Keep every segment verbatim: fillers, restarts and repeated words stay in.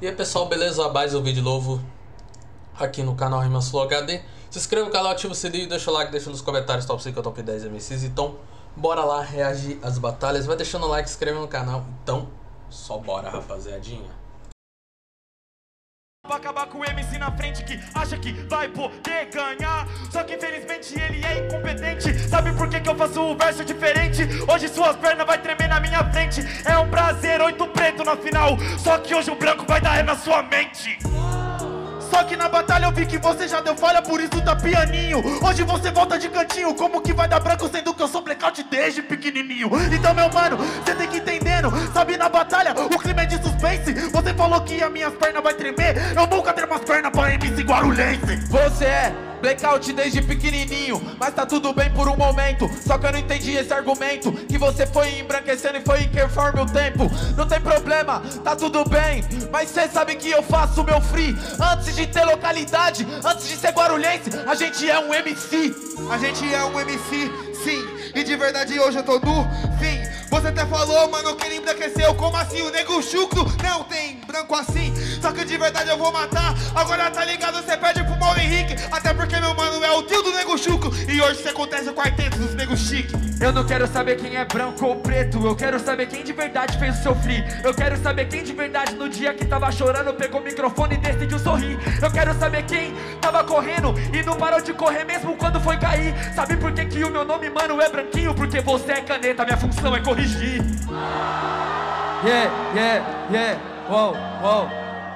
E aí pessoal, beleza? Mais um vídeo novo aqui no canal Rimas Flow H D. Se inscreva no canal, ativa o sininho, deixa o like, deixa nos comentários top cinco ou top dez M Cs. Então, bora lá reagir às batalhas. Vai deixando o like, se inscreve no canal. Então, só bora, rapaziadinha. Pra acabar com o M C na frente que acha que vai poder ganhar. Só que infelizmente ele é incompetente. Sabe por que que eu faço o verso diferente? Hoje suas pernas vai tremer na minha frente. É um prazer, oito preto na final. Só que hoje o branco vai dar ré na sua mente. Só que na batalha eu vi que você já deu falha, por isso tá pianinho. Hoje você volta de cantinho, como que vai dar branco sendo que eu sou blackout desde pequenininho? Então meu mano, você tem que entendendo. Sabe, na batalha o clima é de suspense. Você falou que as minhas pernas vai tremer. Eu nunca tenho umas pernas pra M C Guarulhense. Você é blackout desde pequenininho, mas tá tudo bem por um momento. Só que eu não entendi esse argumento, que você foi embranquecendo e foi conforme o tempo. Não tem problema, tá tudo bem, mas cê sabe que eu faço meu free. Antes de ter localidade, antes de ser guarulhense, a gente é um M C. A gente é um M C, sim, e de verdade hoje eu tô no fim. Você até falou, mano, que ele embranqueceu. Como assim? O nego chucro não tem branco assim. Só que de verdade eu vou matar. Agora tá ligado, você perde pro Mauro Henrique. Até porque meu mano é o tio do nego chucro. E hoje você acontece o quarteto dos nego chique. Eu não quero saber quem é branco ou preto. Eu quero saber quem de verdade fez o seu free. Eu quero saber quem de verdade no dia que tava chorando pegou o microfone e decidiu sorrir. Eu quero saber quem tava correndo e não parou de correr mesmo quando foi cair. Sabe por que que o meu nome, mano, é branquinho? Porque você é caneta, minha função é corrigir. Yeah, yeah, yeah, wow, wow.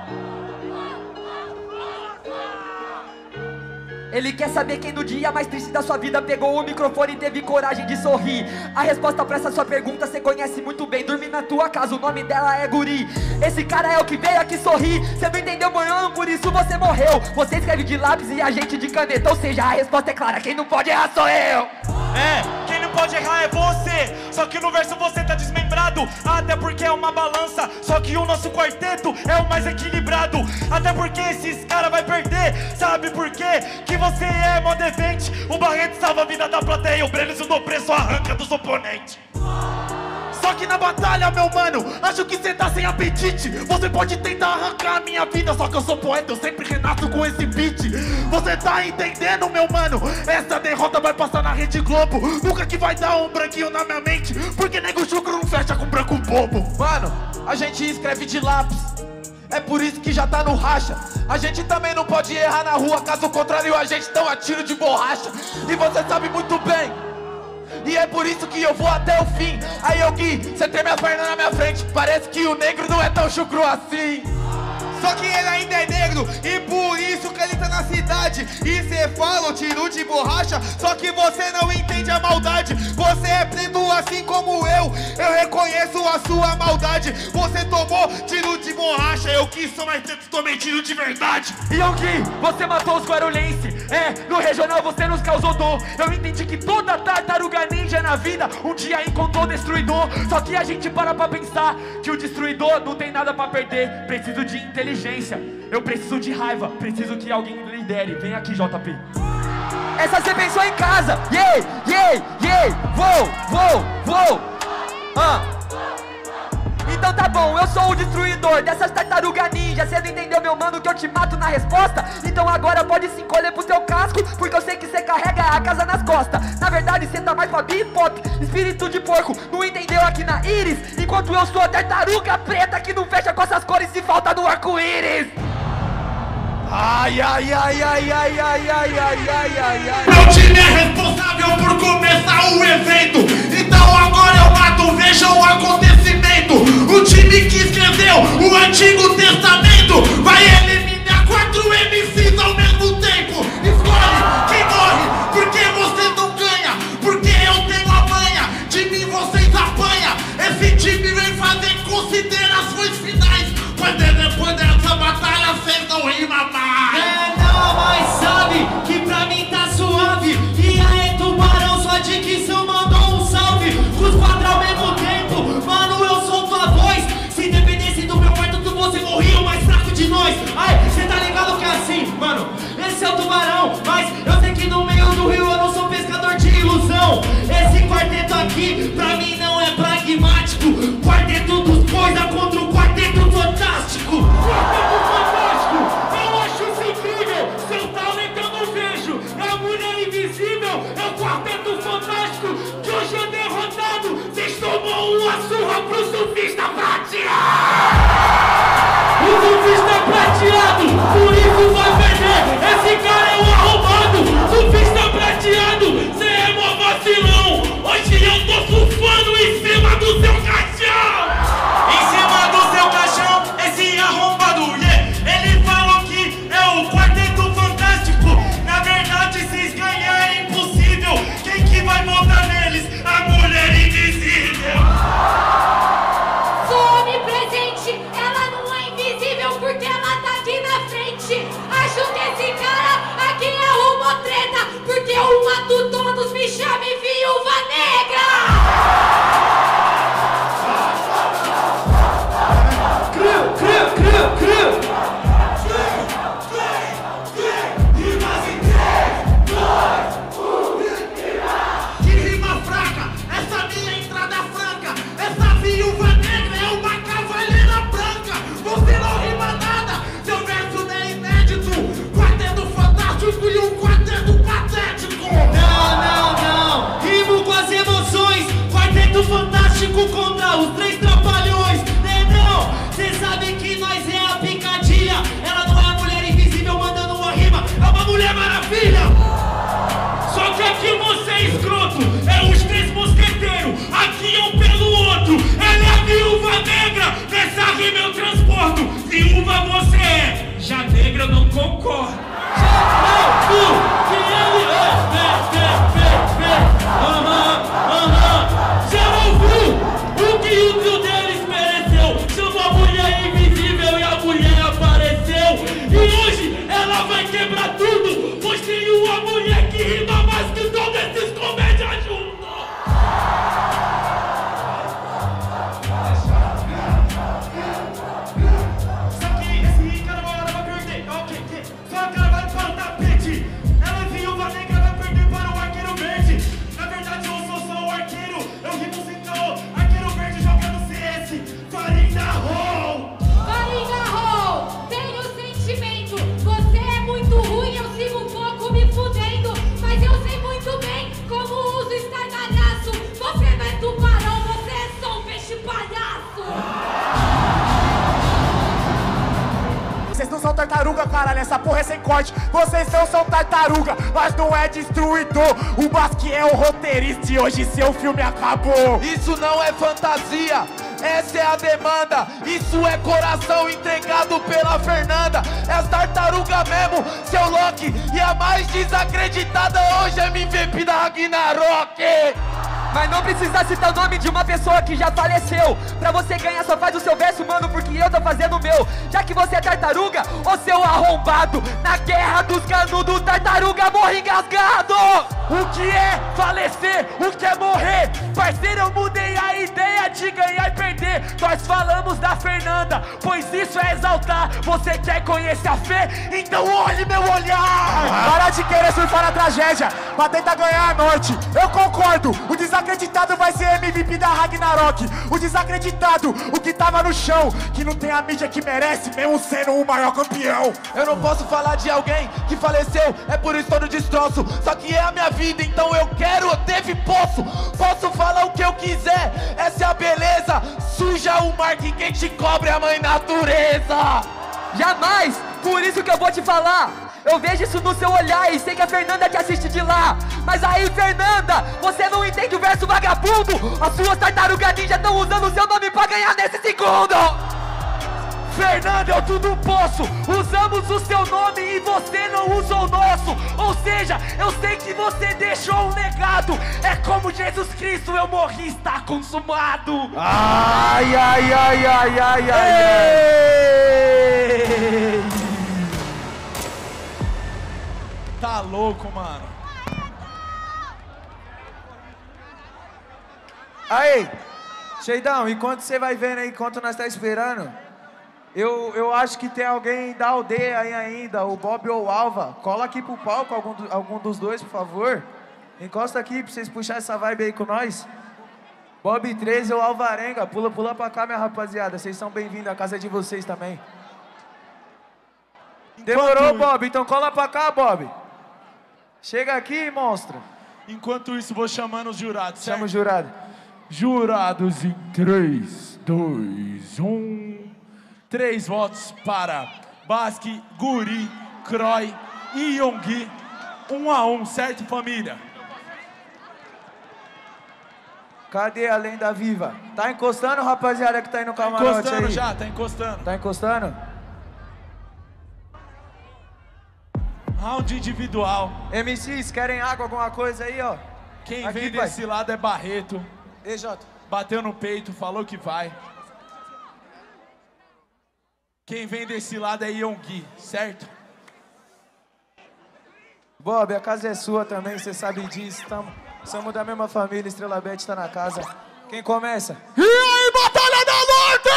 Ele quer saber quem no dia mais triste da sua vida pegou o microfone e teve coragem de sorrir. A resposta pra essa sua pergunta cê conhece muito bem. Dormir na tua casa, o nome dela é Guri. Esse cara é o que veio aqui sorrir. Cê não entendeu, mano, por isso você morreu. Você escreve de lápis e a gente de caneta. Ou seja, a resposta é clara, quem não pode errar sou eu. É, quem não pode errar é você. Só que no verso você tá desmembrado. Até porque é uma balança. Só que o nosso quarteto é o mais equilibrado. Até porque esses caras vai perder. Sabe por quê? Que você é modo event. O Barreto salva a vida da plateia. O Brenes no preço arranca dos oponentes. Só que na batalha, meu mano, acho que cê tá sem apetite. Você pode tentar arrancar a minha vida, só que eu sou poeta, eu sempre renasço com esse beat. Você tá entendendo, meu mano? Essa derrota vai passar na Rede Globo. Nunca que vai dar um branquinho na minha mente, porque nego chucro não fecha com branco bobo. Mano, a gente escreve de lápis, é por isso que já tá no racha. A gente também não pode errar na rua, caso contrário a gente tão a tiro de borracha. E você sabe muito bem, e é por isso que eu vou até o fim. Aí eu Gui, cê tem minha perna na minha frente. Parece que o negro não é tão chucro assim. Só que ele ainda é negro, e por isso que ele tá na cidade. E cê fala, tiro de borracha, só que você não entende a maldade. Você é preto assim como eu, eu reconheço a sua maldade. Você tomou tiro de borracha, eu que sou mais preto, tomei tiro de verdade. Yongi, você matou os guarulhense. É, no regional você nos causou dor. Eu entendi que toda tartaruga ninja na vida um dia encontrou o destruidor. Só que a gente para pra pensar que o destruidor não tem nada pra perder. Preciso de inteligência. Eu preciso de raiva, preciso que alguém lidere. Vem aqui, J P. Essa cê pensou em casa. Yeah, yeah, yeah. Vou, vou, vou. Ah. Então tá bom, eu sou o destruidor dessas tartarugas ninja. Cê não entendeu, meu mano, que eu te mato na resposta? Então agora pode se encolher pro seu casco, porque eu sei que cê carrega a casa nas costas. Na verdade cê tá mais pra bebop, espírito de porco. Não entendeu aqui na íris? Enquanto eu sou a tartaruga preta que não fecha com essas cores e falta no arco-íris. Ai, ai, ai, ai, ai, ai, ai, ai, ai, ai, ai. Meu time é responsável por começar o evento. Então agora eu mato, veja o acontecimento. O time que escreveu o Antigo Testamento vai eliminar quatro M Cs ao mesmo tempo. Escolhe quem morre, porque você não ganha, porque eu tenho a manha. De mim vocês apanham. Esse time vem fazer considerações finais, pois depois dessa batalha vocês não rimam mais. É, não, mas sabe que pra mim tá suave. E aí, tubarão, sua dicção mandou um salve. Os quatro ao mesmo tempo, mano, eu sou tua voz. são tartaruga, caralho, essa porra é sem corte. Vocês não são tartaruga, mas não é destruidor. O Basque é o roteirista e hoje seu filme acabou. Isso não é fantasia, essa é a demanda. Isso é coração entregado pela Fernanda. É as tartaruga mesmo, seu Loki. E a mais desacreditada hoje é M V P da Ragnarok. Mas não precisa citar o nome de uma pessoa que já faleceu. Pra você ganhar só faz o seu verso, mano, porque eu tô fazendo o meu. Já que você é tartaruga, ô seu arrombado, na guerra dos canudos, tartaruga morre engasgado. O que é falecer? O que é morrer? Parceiro, eu mudei a ideia de ganhar e perder. Nós falamos da Fernanda, pois isso é exaltar. Você quer conhecer a fé? Então olhe meu olhar. Para de querer surfar na tragédia pra tentar ganhar a norte. Eu concordo, o desacreditado vai ser M V P da Ragnarok. O desacreditado, o que tava no chão, que não tem a mídia que merece, mesmo sendo o maior campeão. Eu não posso falar de alguém que faleceu, é por isso todo destroço. Só que é a minha vida, então eu quero, eu devo e posso. Posso falar o que eu quiser, essa é a beleza. Suja o mar que quem te cobre é a mãe natureza. Jamais, por isso que eu vou te falar. Eu vejo isso no seu olhar e sei que a Fernanda te assiste de lá. Mas aí, Fernanda, você não entende o verso vagabundo. As suas tartarugas ninja estão usando o seu nome pra ganhar nesse segundo. Fernanda, eu tudo posso. Usamos o seu nome e você não usa o nosso. Ou seja, eu sei que você deixou um legado. É como Jesus Cristo, eu morri, está consumado. Ai, ai, ai, ai, ai, ai, Ei! Tá louco, mano. Aí, Sheidão, enquanto você vai vendo aí, enquanto nós tá esperando, eu, eu acho que tem alguém da aldeia aí ainda, o Bob ou o Alva. Cola aqui pro palco, algum, do, algum dos dois, por favor. Encosta aqui pra vocês puxarem essa vibe aí com nós. Bob treze ou Alvarenga, pula, pula pra cá, minha rapaziada. Vocês são bem-vindos, a casa é de vocês também. Demorou, Bob? Então cola pra cá, Bob. Chega aqui, monstro. Enquanto isso, vou chamando os jurados, certo? Chama o jurado. Jurados em três, dois, um. Três votos para Basque, Guri, Croy e Yonggi. Um a um, certo, família? Cadê a lenda viva? Tá encostando, rapaziada, que tá aí no camarote aí? Tá encostando já, tá encostando. Tá encostando? Round individual. M Cs, querem água, alguma coisa aí, ó? Quem Aqui, vem pai. desse lado é Barreto. E Jota? Bateu no peito, falou que vai. Quem vem desse lado é Yonggi, certo? Bob, a casa é sua também, você sabe disso. Tamo, somos da mesma família, Estrela Bet tá na casa. Quem começa? E aí, Batalha da Norte!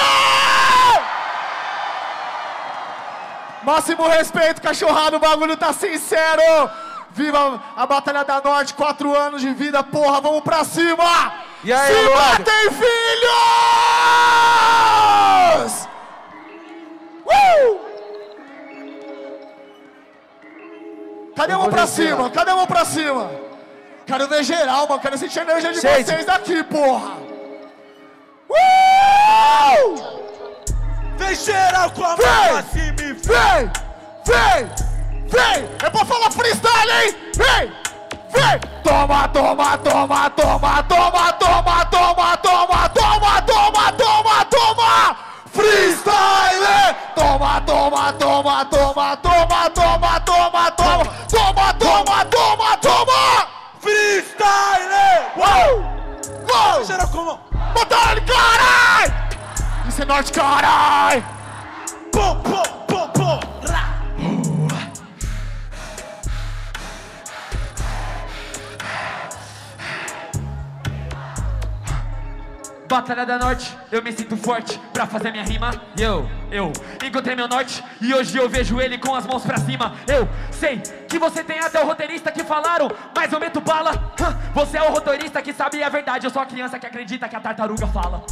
Máximo respeito, cachorrada, o bagulho tá sincero! Viva a Batalha da Norte, quatro anos de vida, porra, vamos pra cima! E aí, Se Lorde? batem, filhos! Uh! Cadê a mão pra cima? Cadê a mão pra cima? Quero ver geral, mano, quero sentir a energia de Gente. vocês daqui, porra! Uh! Vem geral com a mão Vem! pra cima e Vem! Vem! Vem! É pra falar freestyle, hein? Vem! Vem! Toma, toma, toma, toma, toma, toma, toma, toma, toma, toma, toma, toma! Freestyle! Toma, toma, toma, toma, toma, toma, toma, toma, toma, toma, toma, toma! freestyle! Uou! Uou! Geral com a mão. Batalha, carai! Isso é norte, carai! Pô, pô, pô, pô. Rá. Batalha da Norte, eu me sinto forte pra fazer minha rima. E eu, eu encontrei meu norte e hoje eu vejo ele com as mãos pra cima. Eu sei que você tem até o roteirista que falaram, mas eu meto bala. Hã, você é o roteirista que sabe a verdade, eu sou a criança que acredita que a tartaruga fala.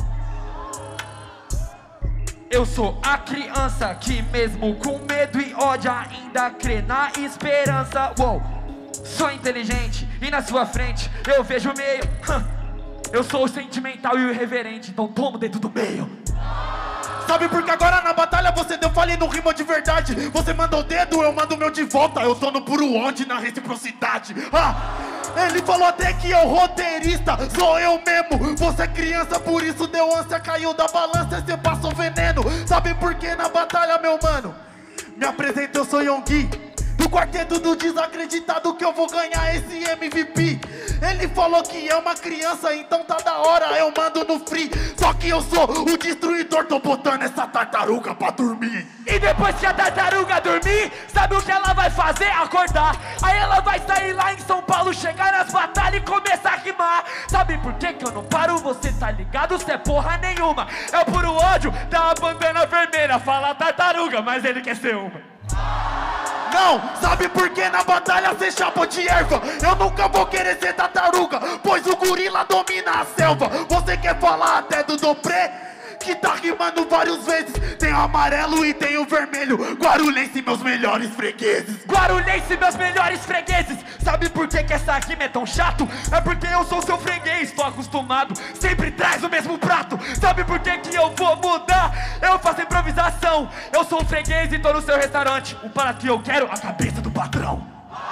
Eu sou a criança que mesmo com medo e ódio ainda crê na esperança. Uou, sou inteligente e na sua frente eu vejo o meio. Hã, eu sou o sentimental e o irreverente, então toma o dedo do meio. Sabe por que agora na batalha você deu falha e não rimou de verdade. Você mandou o dedo, eu mando o meu de volta. Eu tô no puro ódio na reciprocidade. Ah, ele falou até que eu roteirista, sou eu mesmo. Você é criança, por isso deu ânsia, caiu da balança e cê passou veneno. Sabe por que na batalha, meu mano? Me apresenta, eu sou Yonggi, do quarteto do desacreditado, que eu vou ganhar esse M V P. Ele falou que é uma criança, então tá da hora, eu mando no free. Só que eu sou o destruidor, tô botando essa tartaruga pra dormir. E depois que a tartaruga dormir, sabe o que ela vai fazer? Acordar. Aí ela vai sair lá em São Paulo, chegar nas batalhas e começar a rimar. Sabe por que que eu não paro? Você tá ligado? Cê é porra nenhuma. É o puro ódio da bandana vermelha. Fala tartaruga, mas ele quer ser uma. Não, sabe por que na batalha cê chapa de erva? Eu nunca vou querer ser tartaruga, pois o gorila domina a selva. Você quer falar até do Dopré, que tá rimando várias vezes. Tem o amarelo e tem o vermelho. Guarulhense, meus melhores fregueses. Guarulhense, meus melhores fregueses. Sabe por que que essa rima é tão chato? É porque eu sou seu freguês, tô acostumado, sempre traz o mesmo prato. Sabe por que que eu vou mudar? Eu faço improvisação. Eu sou um freguês e tô no seu restaurante. O para que eu quero, a cabeça do patrão.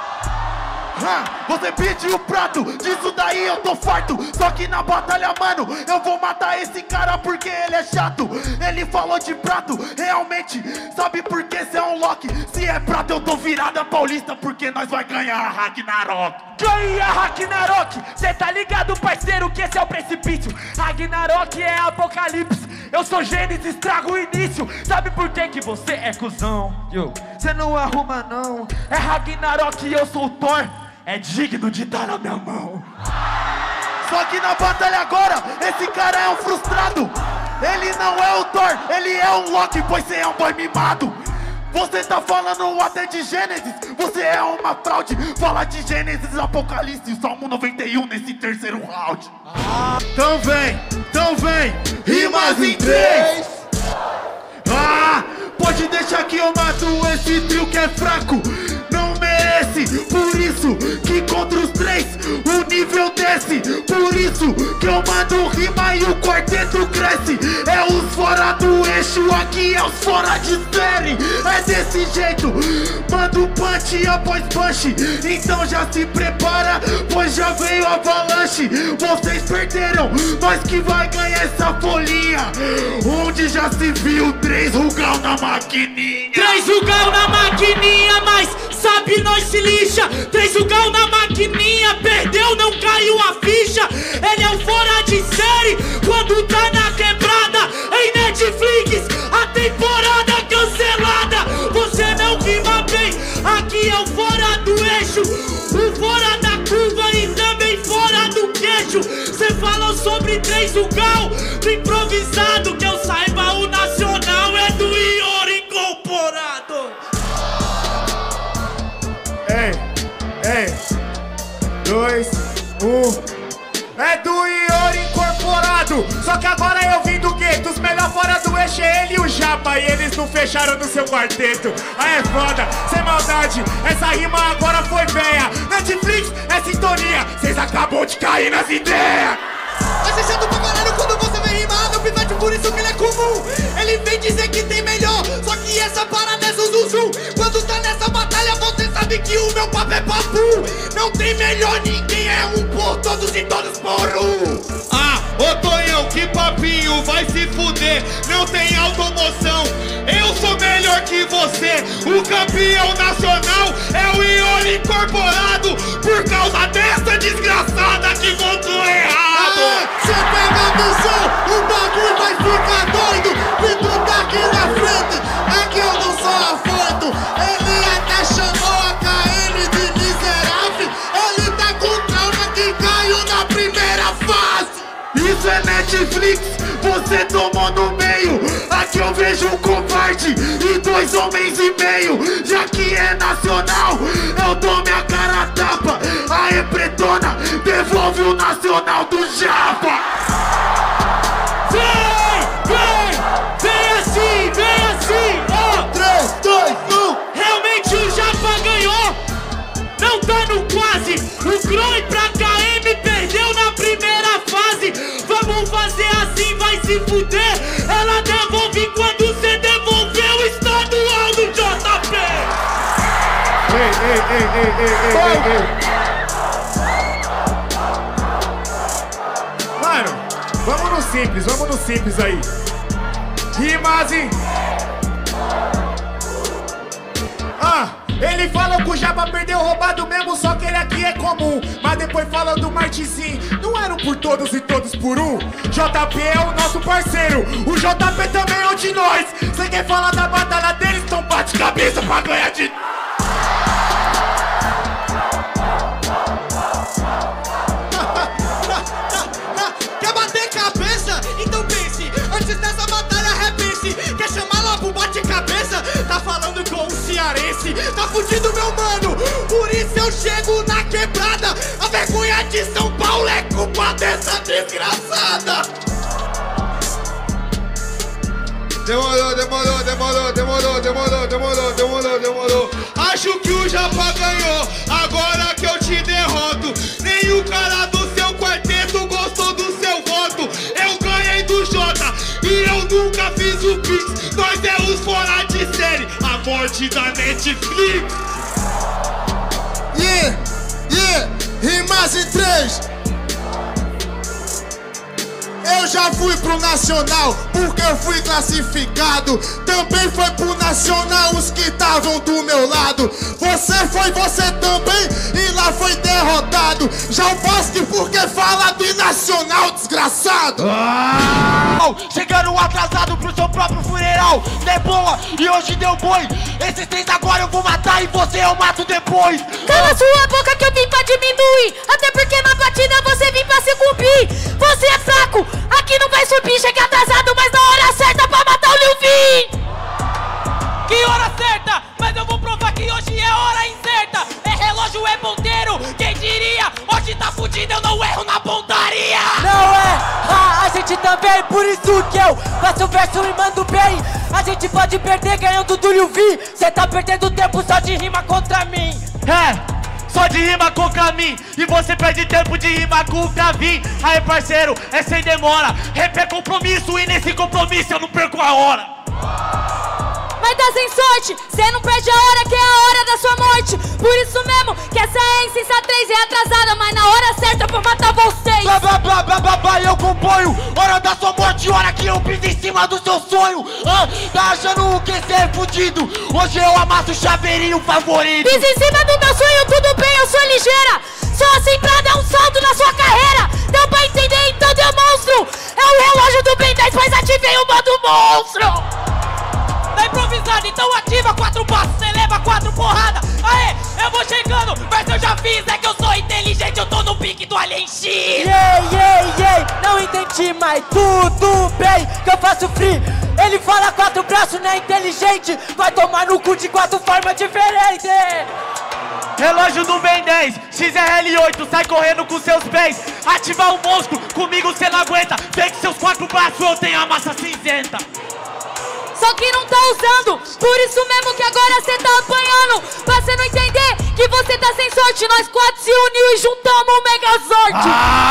Ah, você pediu o prato, disso daí eu tô farto. Só que na batalha, mano, eu vou matar esse cara porque ele é chato. Ele falou de prato, realmente, sabe por que cê é um Loki? Se é prato eu tô virada paulista, porque nós vai ganhar a Ragnarok. Ganha Ragnarok, cê tá ligado, parceiro, que esse é o precipício. Ragnarok é apocalipse, eu sou Gênesis, trago o início. Sabe por que que você é cuzão? Yo, cê não arruma não. É Ragnarok e eu sou o Thor, é digno de estar na minha mão. Só que na batalha agora, esse cara é um frustrado. Ele não é o Thor, ele é um Loki, pois você é um boy mimado. Você tá falando até de Gênesis, você é uma fraude. Fala de Gênesis, Apocalipse, Salmo noventa e um nesse terceiro round. Ah, então vem, então vem, rimas em três. Ah, pode deixar que eu mato esse trio que é fraco. Não merece, por isso que contra os três o nível desce. Por isso que eu mando rima e o quarteto cresce. É os fora do eixo, aqui é os fora de série. É desse jeito, mando punch após punch. Então já se prepara, pois já veio a avalanche. Vocês perderam, nós que vai ganhar essa folhinha. Onde já se viu três rugal na maquininha. Três rugal na maquininha, mas sabe nós se lixa. Três rugal na maquininha, perdeu, não caiu a ficha. Ele é o fora de série, quando tá na quebrada. Em Netflix, a temporada cancelada. Você não rima bem, aqui é o fora do eixo, o fora da curva e também fora do queixo. Cê falou sobre três rugal do improvisado, que eu saiba o nacional é do Ior incorporado. Ei, ei, dois, um. É do Ior incorporado. Só que agora eu vim do gueto. Os melhores fora do eixo é ele e o Japa. E eles não fecharam no seu quarteto. Ah, é foda, sem maldade. Essa rima agora foi véia. Netflix é sintonia. Cês acabou de cair nas ideias. Vai ser chato pra caralho quando você vem rimar, meu pivete, por isso que ele é comum. Ele vem dizer que tem melhor, só que essa parada é zuzuzum. Quando tá nessa batalha, você sabe que o meu papo é papo. Não tem melhor, ninguém é um por todos e todos por um. Ah, ô Tonhão, que papinho, vai se fuder. Não tem automoção, eu sou melhor que você. O campeão nacional é o Ior incorporado. Por causa dessa desgraçada que votou errado. Cê pega a visão, o bagulho vai ficar doido. Vidro tá aqui na frente, é que eu não sou afoito. Ele até chamou a K N de miserável. Ele tá com trauma que caiu na primeira fase. Isso é Netflix, você tomou no meio. Aqui eu vejo um covarde e dois homens e meio. Já que é nacional, eu dou minha cara a tapa. Aê, pretona, devolve o nacional do Japa. Vem, vem, vem assim, vem assim, ó. três, dois, um. Realmente o Japa ganhou, não tá no quase. O Croy pra K M perdeu na primeira fase. Vamos fazer assim, vai se fuder. Ela devolve quando cê devolveu ei, ei, ei, ei, ei, ei. Mano, vamos no simples, vamos no simples aí. Rimas e... Ah, ele falou que o Japa perdeu roubado mesmo, só que ele aqui é comum. Mas depois falou do Martinzinho, não eram por todos e todos por um. J P é o nosso parceiro, o J P também é um de nós. Cê quer falar da batalha deles, então bate cabeça pra ganhar de... Quer bater cabeça? Então pense, antes dessa batalha repense. Quer chamar lá pro bate-cabeça? Tá falando com um cearense. Tá fudido, meu mano, por isso eu chego na quebrada. A vergonha de São Paulo é culpa dessa desgraçada. Demorou, demorou, demorou, demorou, demorou, demorou, demorou, demorou. Acho que o Japa ganhou, agora que eu te derroto. Nem o cara do seu quarteto gostou do seu voto. Eu ganhei do Jota e eu nunca fiz o Pix. Nós é os fora de série, a morte da Netflix. Yeah, yeah, rimas em três. Eu já fui pro Nacional, porque eu fui classificado. Também foi pro Nacional os que estavam do meu lado. Você foi, você também, e lá foi derrotado. Já o Bosque porque fala de Nacional, desgraçado. Ah! Chegando atrasado pro seu próprio funeral. De boa, e hoje deu boi. Esses três agora eu vou matar e você eu mato depois. Cala sua boca que eu vim pra diminuir. Até porque na batida você vim pra se cumprir. Você é fraco, aqui não vai subir. Chega atrasado, mas na hora certa pra matar o Lil Vin. Que hora certa? Mas eu vou provar que hoje é hora incerta. É relógio, é ponteiro, quem diria? Hoje tá fudido, eu não erro na pontaria. Não é, ah, a gente também, por isso que eu faço o verso e mando bem. A gente pode perder ganhando do Lil Vin. Cê tá perdendo tempo só de rima contra mim. É, só de rima contra mim. E você perde tempo de rima contra mim. Aí parceiro, é sem demora. Rap é compromisso e nesse compromisso eu não perco a hora. Mas tá sem sorte, cê não perde a hora que é a hora da sua morte. Por isso mesmo que essa é a insensatez, é atrasada, mas na hora certa pra matar vocês. Blá blá blá blá blá blá, eu componho. Hora da sua morte, hora que eu piso em cima do seu sonho. Ah, tá achando o que cê é fudido? Hoje eu amasso o chaveirinho favorito. Piso em cima do meu sonho, tudo bem, eu sou ligeira. Só assim pra dar um salto na sua carreira. Deu pra entender, então demonstro. É o relógio do Ben dez, mas ativei o modo monstro. Tá improvisado, então ativa quatro passos, cê leva quatro porradas. Aê, eu vou chegando, mas eu já fiz, é que eu sou inteligente, eu tô no pique do Alien X. Yeah, yeah, yeah, não entendi, mas tudo bem que eu faço free. Ele fala quatro braços, não é inteligente, vai tomar no cu de quatro formas diferentes. Relógio do Ben dez, X R L oito, sai correndo com seus pés. Ativar o monstro, comigo cê não aguenta. Vem com seus quatro braços, eu tenho a massa cinzenta. Só que não tá usando, por isso mesmo que agora cê tá apanhando. Pra cê não entender que você tá sem sorte. Nós quatro se uniu e juntamos o Megazord.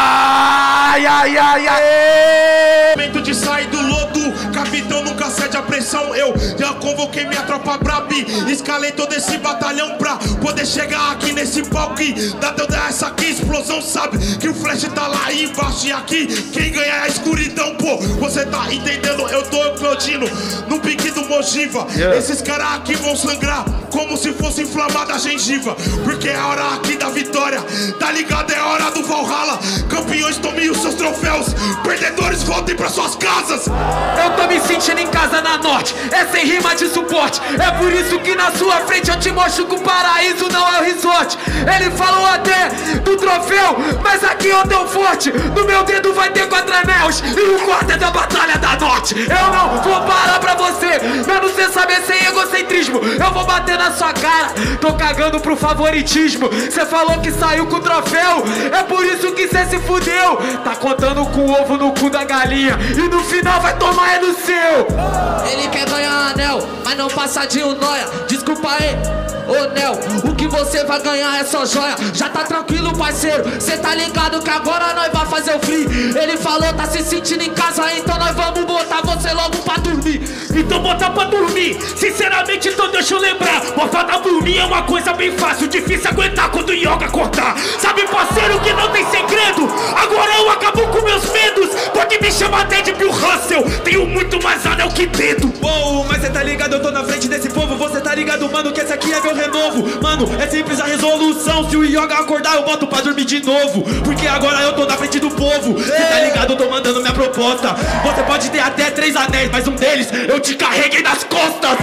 Ai, ai, ai, ai. Momento de sair do lodo, capitão nunca cede a pressão. Eu já convoquei minha tropa braba, escalei todo esse batalhão pra poder chegar aqui nesse palco. Dá teu dar essa aqui, explosão, sabe que o flash tá lá embaixo. E aqui, quem ganha é a escuridão, pô. Você tá entendendo, eu tô eclodindo no pique do Mojiva. Yeah. Esses caras aqui vão sangrar como se fosse inflamada a gengiva. Porque é a hora aqui da vitória, tá ligado? É a hora do Valhalla. Campeões, tomem os seus troféus, perdedores, voltem pra suas casas. Eu tô me sentindo em casa na norte, é sem rima de suporte. É por isso que na sua frente eu te mostro que o paraíso não é o resort. Ele falou até do troféu, mas aqui eu tô forte. No meu dedo vai ter quatro anéis e o quarto é da Batalha da Norte. Eu não vou parar pra você, mesmo cê saber sem egocentrismo. Eu vou bater na sua cara, tô cagando pro favoritismo. Cê falou que saiu com o troféu, é por isso que cê se fudeu. Tá contando com o ovo no cu da galinha e no final vai tomar é no seu. Ele quer ganhar anel, mas não passa de um nóia. Desculpa aí, Ô Nel, o que você vai ganhar é só joia. Já tá tranquilo, parceiro, cê tá ligado que agora nós vai fazer o free. Ele falou, tá se sentindo em casa, então nós vamos botar você logo pra dormir. Então botar pra dormir, sinceramente então deixa eu lembrar. Botar pra dormir é uma coisa bem fácil, difícil aguentar quando o Yoga cortar. Sabe parceiro que não tem segredo, agora eu acabo com meus medos. Pode me chamar até de Bill Russell, tenho muito mais anel que dedo. Uou, mas cê tá ligado, eu tô na frente desse povo. Você tá ligado, mano, que esse aqui é meu renovo. Mano, é simples a resolução, se o Yoga acordar eu boto pra dormir de novo. Porque agora eu tô na frente do povo. Cê tá ligado, eu tô mandando minha proposta. Você pode ter até três anéis, mas um deles eu te carreguei nas costas.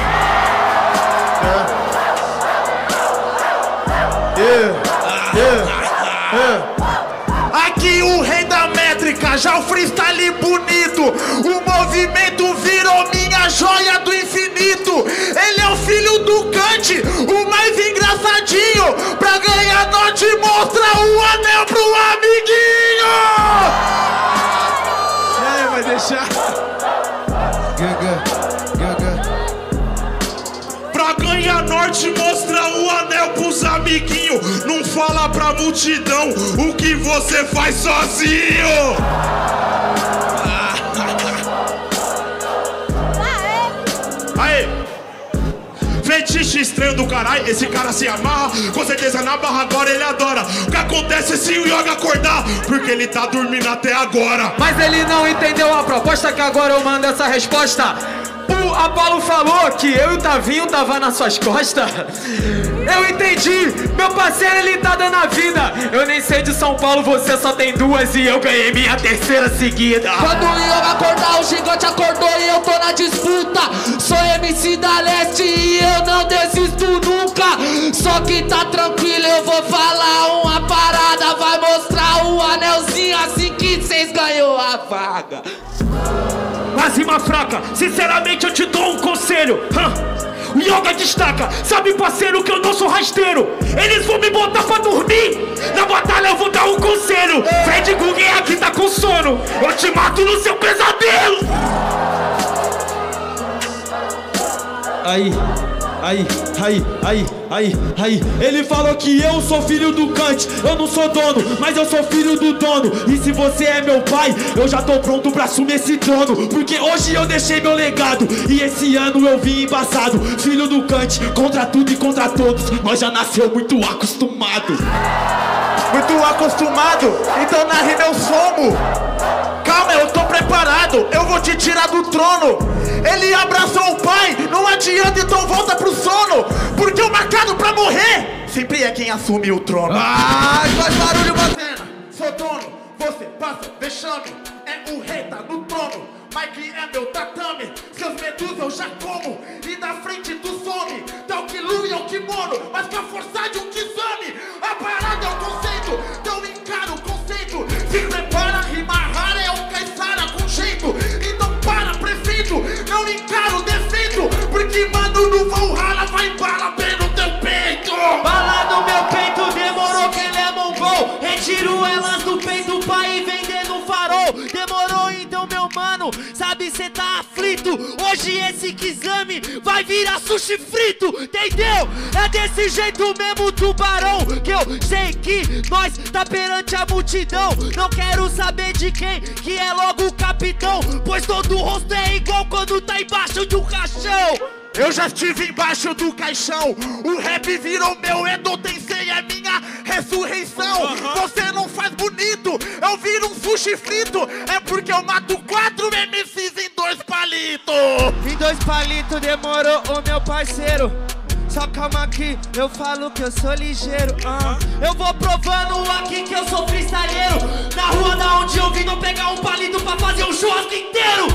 Yeah, yeah, yeah. Aqui o rei da métrica, já o freestyle bonito. O movimento virou minha joia do infinito. Ele é o filho do Kant, o mais engraçadinho. Pra ganhar norte mostra o anel pro amiguinho. E aí, vai deixar? Gaga, gaga. Pra ganhar norte mostra o anel pros amiguinhos. Não fala pra multidão o que você faz sozinho. Aê! Fetiche estranho do caralho, esse cara se amarra. Com certeza na barra agora ele adora. O que acontece se o Yoga acordar? Porque ele tá dormindo até agora. Mas ele não entendeu a proposta, que agora eu mando essa resposta. O Apolo falou que eu e o Tavinho tava nas suas costas. Eu entendi, meu parceiro ele tá dando a vida. Eu nem sei de São Paulo, você só tem duas e eu ganhei minha terceira seguida. Quando o Yoga acordar, o gigante acordou e eu tô na disputa. Sou M C da Leste e eu não desisto nunca. Só que tá tranquilo, eu vou falar uma parada. Vai mostrar o anelzinho assim que cês ganhou a vaga. Mas rima fraca, sinceramente eu te dou um conselho. O Yoga destaca, sabe parceiro que eu não sou rasteiro. Eles vão me botar pra dormir, na batalha eu vou dar um conselho. Fred Guggen aqui tá com sono, eu te mato no seu pesadelo. Aí, aí, aí, aí, aí, aí. Ele falou que eu sou filho do Kant. Eu não sou dono, mas eu sou filho do dono. E se você é meu pai, eu já tô pronto pra assumir esse trono. Porque hoje eu deixei meu legado e esse ano eu vim embaçado. Filho do Kant, contra tudo e contra todos. Nós já nasceu muito acostumado. Muito acostumado, então na rima eu somo. Calma, eu tô preparado, eu vou te tirar do trono. Ele abraçou o pai, não adianta, então volta pro sono. Porque o marcado pra morrer sempre é quem assume o trono. Ah, faz barulho, batendo. Sou dono, você passa vexame. É o rei, tá no trono. Mike é meu tatame. Seus medus eu já como. E na frente tu some. Tá o Kilu e o kimono, mas com a força de um Kizami. A parada é o conceito, então encara o conceito. Se prepara, rima rara é um Caissara com jeito. Então para, prefeito, não encara o defeito. Porque mano no Valhalla vai bala bem no teu peito. Bala no meu peito, demorou que ele é mongol. Retiro elas do peito, pai, e vendendo um farol. Demorou então meu mano, sabe cê tá aflito. Hoje esse Kizami vai virar sushi frito, entendeu? É desse jeito mesmo, tubarão, que eu sei que nós tá perante a multidão. Não quero saber de quem que é logo o capitão, pois todo rosto é igual quando tá embaixo de um caixão. Eu já estive embaixo do caixão. O rap virou meu, Edo Tensei é minha ressurreição. Uhum. Você não faz bonito, eu viro um sushi frito. É porque eu mato quatro M Cs em dois palitos. Em dois palitos demorou, ô meu parceiro. Só calma aqui, eu falo que eu sou ligeiro. uh. Eu vou provando aqui que eu sou freestyleiro. Na rua da onde eu vim, não pegar um palito pra fazer um churrasco inteiro.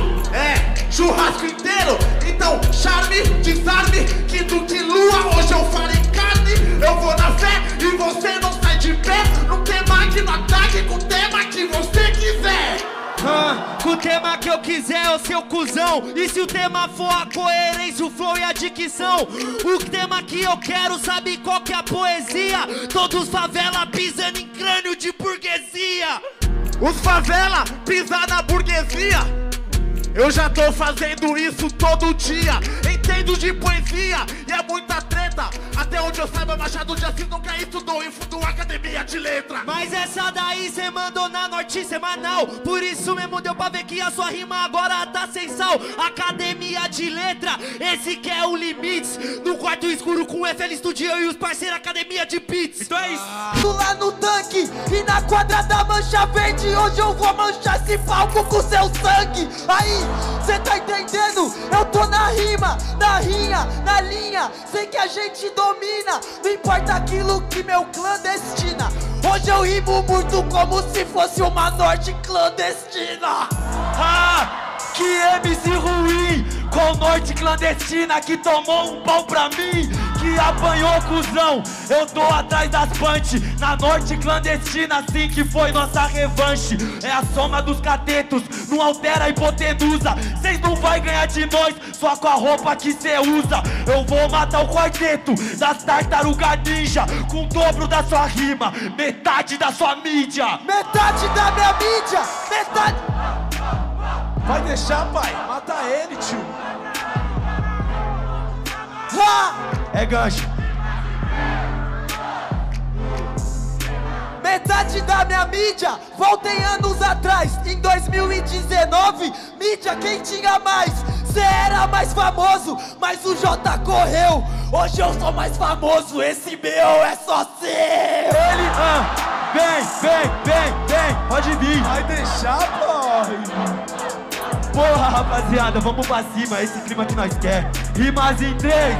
É, churrasco inteiro. Então, charme, desarme, que do que lua, hoje eu falo em carne. Eu vou na fé e você não sai de pé. No tema que não ataque, com o tema que você quiser. Ah, com o tema que eu quiser, ô seu cuzão. E se o tema for a coerência, o flow e a dicção, o tema que eu quero, sabe qual que é a poesia? Todos favela pisando em crânio de burguesia. Os favela pisar na burguesia. Eu já tô fazendo isso todo dia. Entende Lindo de poesia e é muita treta. Até onde eu saiba, Machado de Assis nunca estudou e fundou a academia de letra. Mas essa daí cê mandou na Norte Semanal. Por isso mesmo deu pra ver que a sua rima agora tá sem sal. Academia de letra, esse que é o Limites. No quarto escuro com o F L Studio e os parceiros Academia de Beats. Então é isso. Lá no tanque e na quadra da mancha verde. Hoje eu vou manchar esse palco com seu sangue. Aí, cê tá entendendo? Eu tô na rima, na rinha, na linha. Sei que a gente domina, não importa aquilo que meu clã destina. Hoje eu rimo muito como se fosse uma Norte clandestina. Ah, que M C ruim, com Norte clandestina que tomou um pau pra mim, que apanhou cuzão. Eu tô atrás das punch, na Norte clandestina, assim que foi nossa revanche. É a soma dos catetos, não altera a hipotenusa. Cês não vai ganhar de nós, só com a roupa que cê usa. Eu vou matar o quarteto das tartaruga ninja, com o dobro da sua rima, metade da sua mídia. Metade da minha mídia, metade... Vai deixar, pai? Mata ele, tio. Ah! É gancho. Metade da minha mídia, voltei anos atrás, em dois mil e dezenove, mídia quem tinha mais? Cê era mais famoso, mas o J correu. Hoje eu sou mais famoso, esse meu é só seu. Ele, ah, vem, vem, vem, vem, pode vir. Vai deixar, pai? Porra, rapaziada, vamos pra cima, esse clima que nós quer. Rimas em três.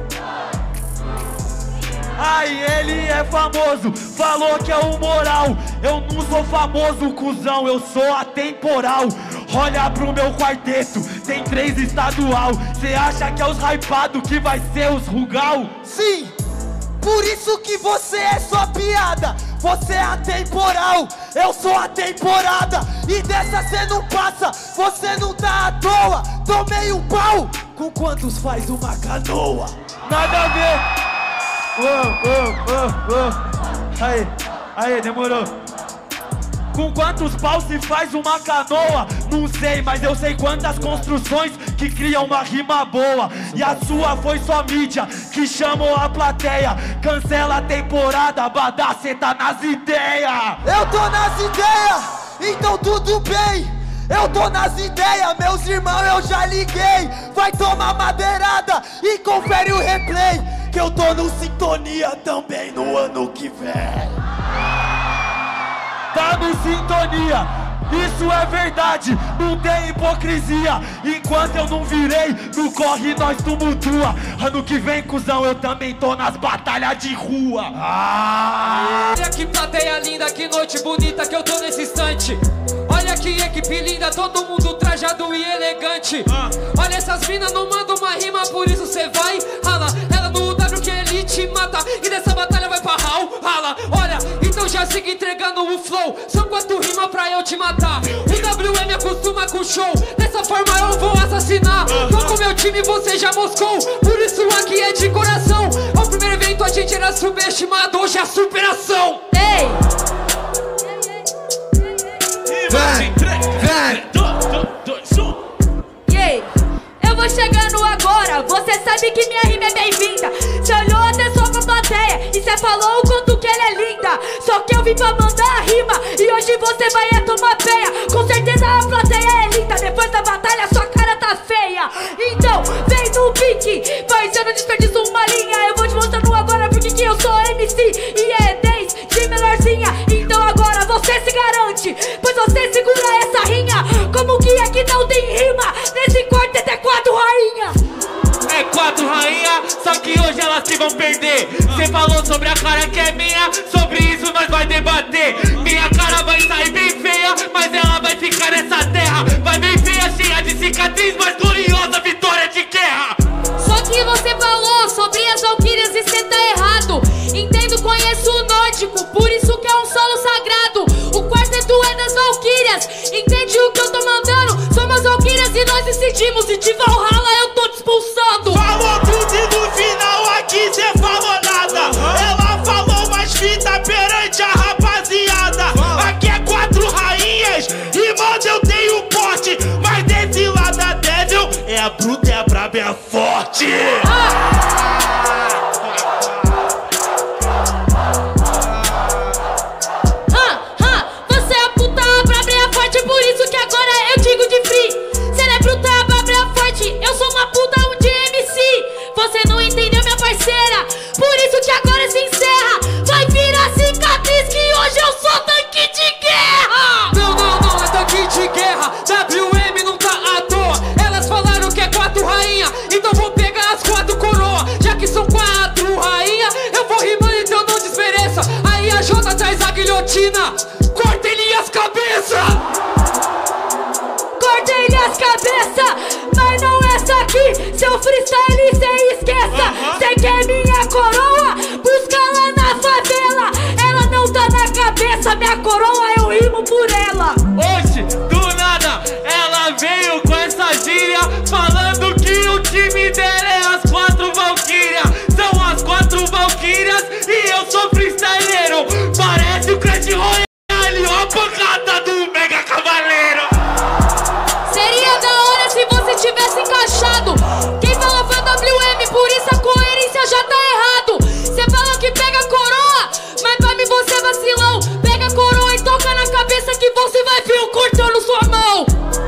Ai, ele é famoso, falou que é o moral. Eu não sou famoso, cuzão, eu sou atemporal. Olha pro meu quarteto, tem três estadual. Cê acha que é os hypado que vai ser os Rugal? Sim, por isso que você é só piada. Você é atemporal, eu sou a temporada. E dessa cê não passa, você não tá à toa. Tomei um pau, com quantos faz uma canoa? Nada a ver. Oh, oh, oh, oh. Aí, aí, demorou. Com quantos paus se faz uma canoa? Não sei, mas eu sei quantas construções que criam uma rima boa. E a sua foi só mídia que chamou a plateia. Cancela a temporada, Badá, cê tá nas ideias. Eu tô nas ideias, então tudo bem. Eu tô nas ideias, meus irmãos eu já liguei. Vai tomar madeirada e confere o replay, que eu tô no Sintonia também no ano que vem. Tá no Sintonia, isso é verdade, não tem hipocrisia. Enquanto eu não virei, no corre nós tumultua. Ano que vem, cuzão, eu também tô nas batalhas de rua. Ah! Olha que plateia linda, que noite bonita que eu tô nesse instante. Olha que equipe linda, todo mundo trajado e elegante. Olha essas minas, não mandam uma rima, por isso cê vai rala. Ela no W que ele te mata, e dessa batalha vai pra Hall, rala. Olha, então já siga entregando o flow. São quatro rimas pra eu te matar. O W M acostuma com show, dessa forma eu vou assassinar. Tô com meu time, você já moscou, por isso aqui é de coração. O primeiro evento a gente era subestimado, hoje é superação. Ei! Vem, vem, dois, um. Yeah. Eu vou chegando agora, você sabe que minha rima é bem-vinda. Cê olhou até só pra plateia e cê falou o quanto que ela é linda. Só que eu vim pra mandar a rima e hoje você vai é tomar peia. Com certeza a plateia é linda, depois da batalha sua cara tá feia. Então vem no pique, pois eu não desperdiço uma linha. Eu vou te mostrando agora porque que eu sou M C e é dez de melhorzinha. Então agora você se garante, pois você segura essa rinha. Como que é que não tem rima nesse quarteto? É quatro rainha. É quatro rainha, só que hoje elas que vão perder. Cê falou sobre a cara que é minha, sobre isso nós vai debater. Minha cara vai sair bem feia, mas ela vai ficar nessa terra. Vai bem feia, cheia de cicatriz, mas gloriosa vitória de guerra. Só que você falou sobre as valquírias e cê tá errado. Entendo, conheço o nórdico, por isso que é um solo sagrado. O quarteto é das valquírias, entende o que eu tô mandando? Somos valquírias e nós decidimos, e de Valhalla eu tô te expulsando. Falou tudo e no final aqui cê falou nada. Ela falou mais fita perante a rapaziada. Aqui é quatro rainhas e mano eu tenho porte, mas desse lado a Devil é a bruta, é a braba, é a forte. forte. Você é puta, braba e é forte, por isso que agora eu digo de free. Cê não é bruta, braba e é forte, eu sou uma puta, um de M C. Você não entendeu, minha parceira, por isso que agora se encerra. Vai virar cicatriz que hoje eu sou tanque de guerra. Não, não, não, é tanque de guerra. W M não tá à toa. Elas falaram que é quatro rainha, então vou pegar as quatro coroa. Já que são quatro rainha, eu vou rimando, então não desmereça. Aí a Jota traz a guilhotina, corta ele as cabeças. Corta ele as cabeças, mas não essa aqui. Seu freestyle cê esqueça. Cê quer minha coroa? Busca lá na favela. Ela não tá na cabeça, minha coroa eu rimo por ela. Hoje, do nada, ela veio com essa gíria, falando que o time dela é as quatro Valkyrias. São as quatro Valkyrias e eu sou freestyleiro. Parece o Crash Royale, ó a pancada do Mega Cavaleiro. Seria da hora se você tivesse encaixado. Quem falou foi o W M, por isso a coerência já tá errado. Cê falou que pega a coroa, mas pra mim você é vacilão. Pega a coroa e toca na cabeça que você vai ver o cortando sua mão.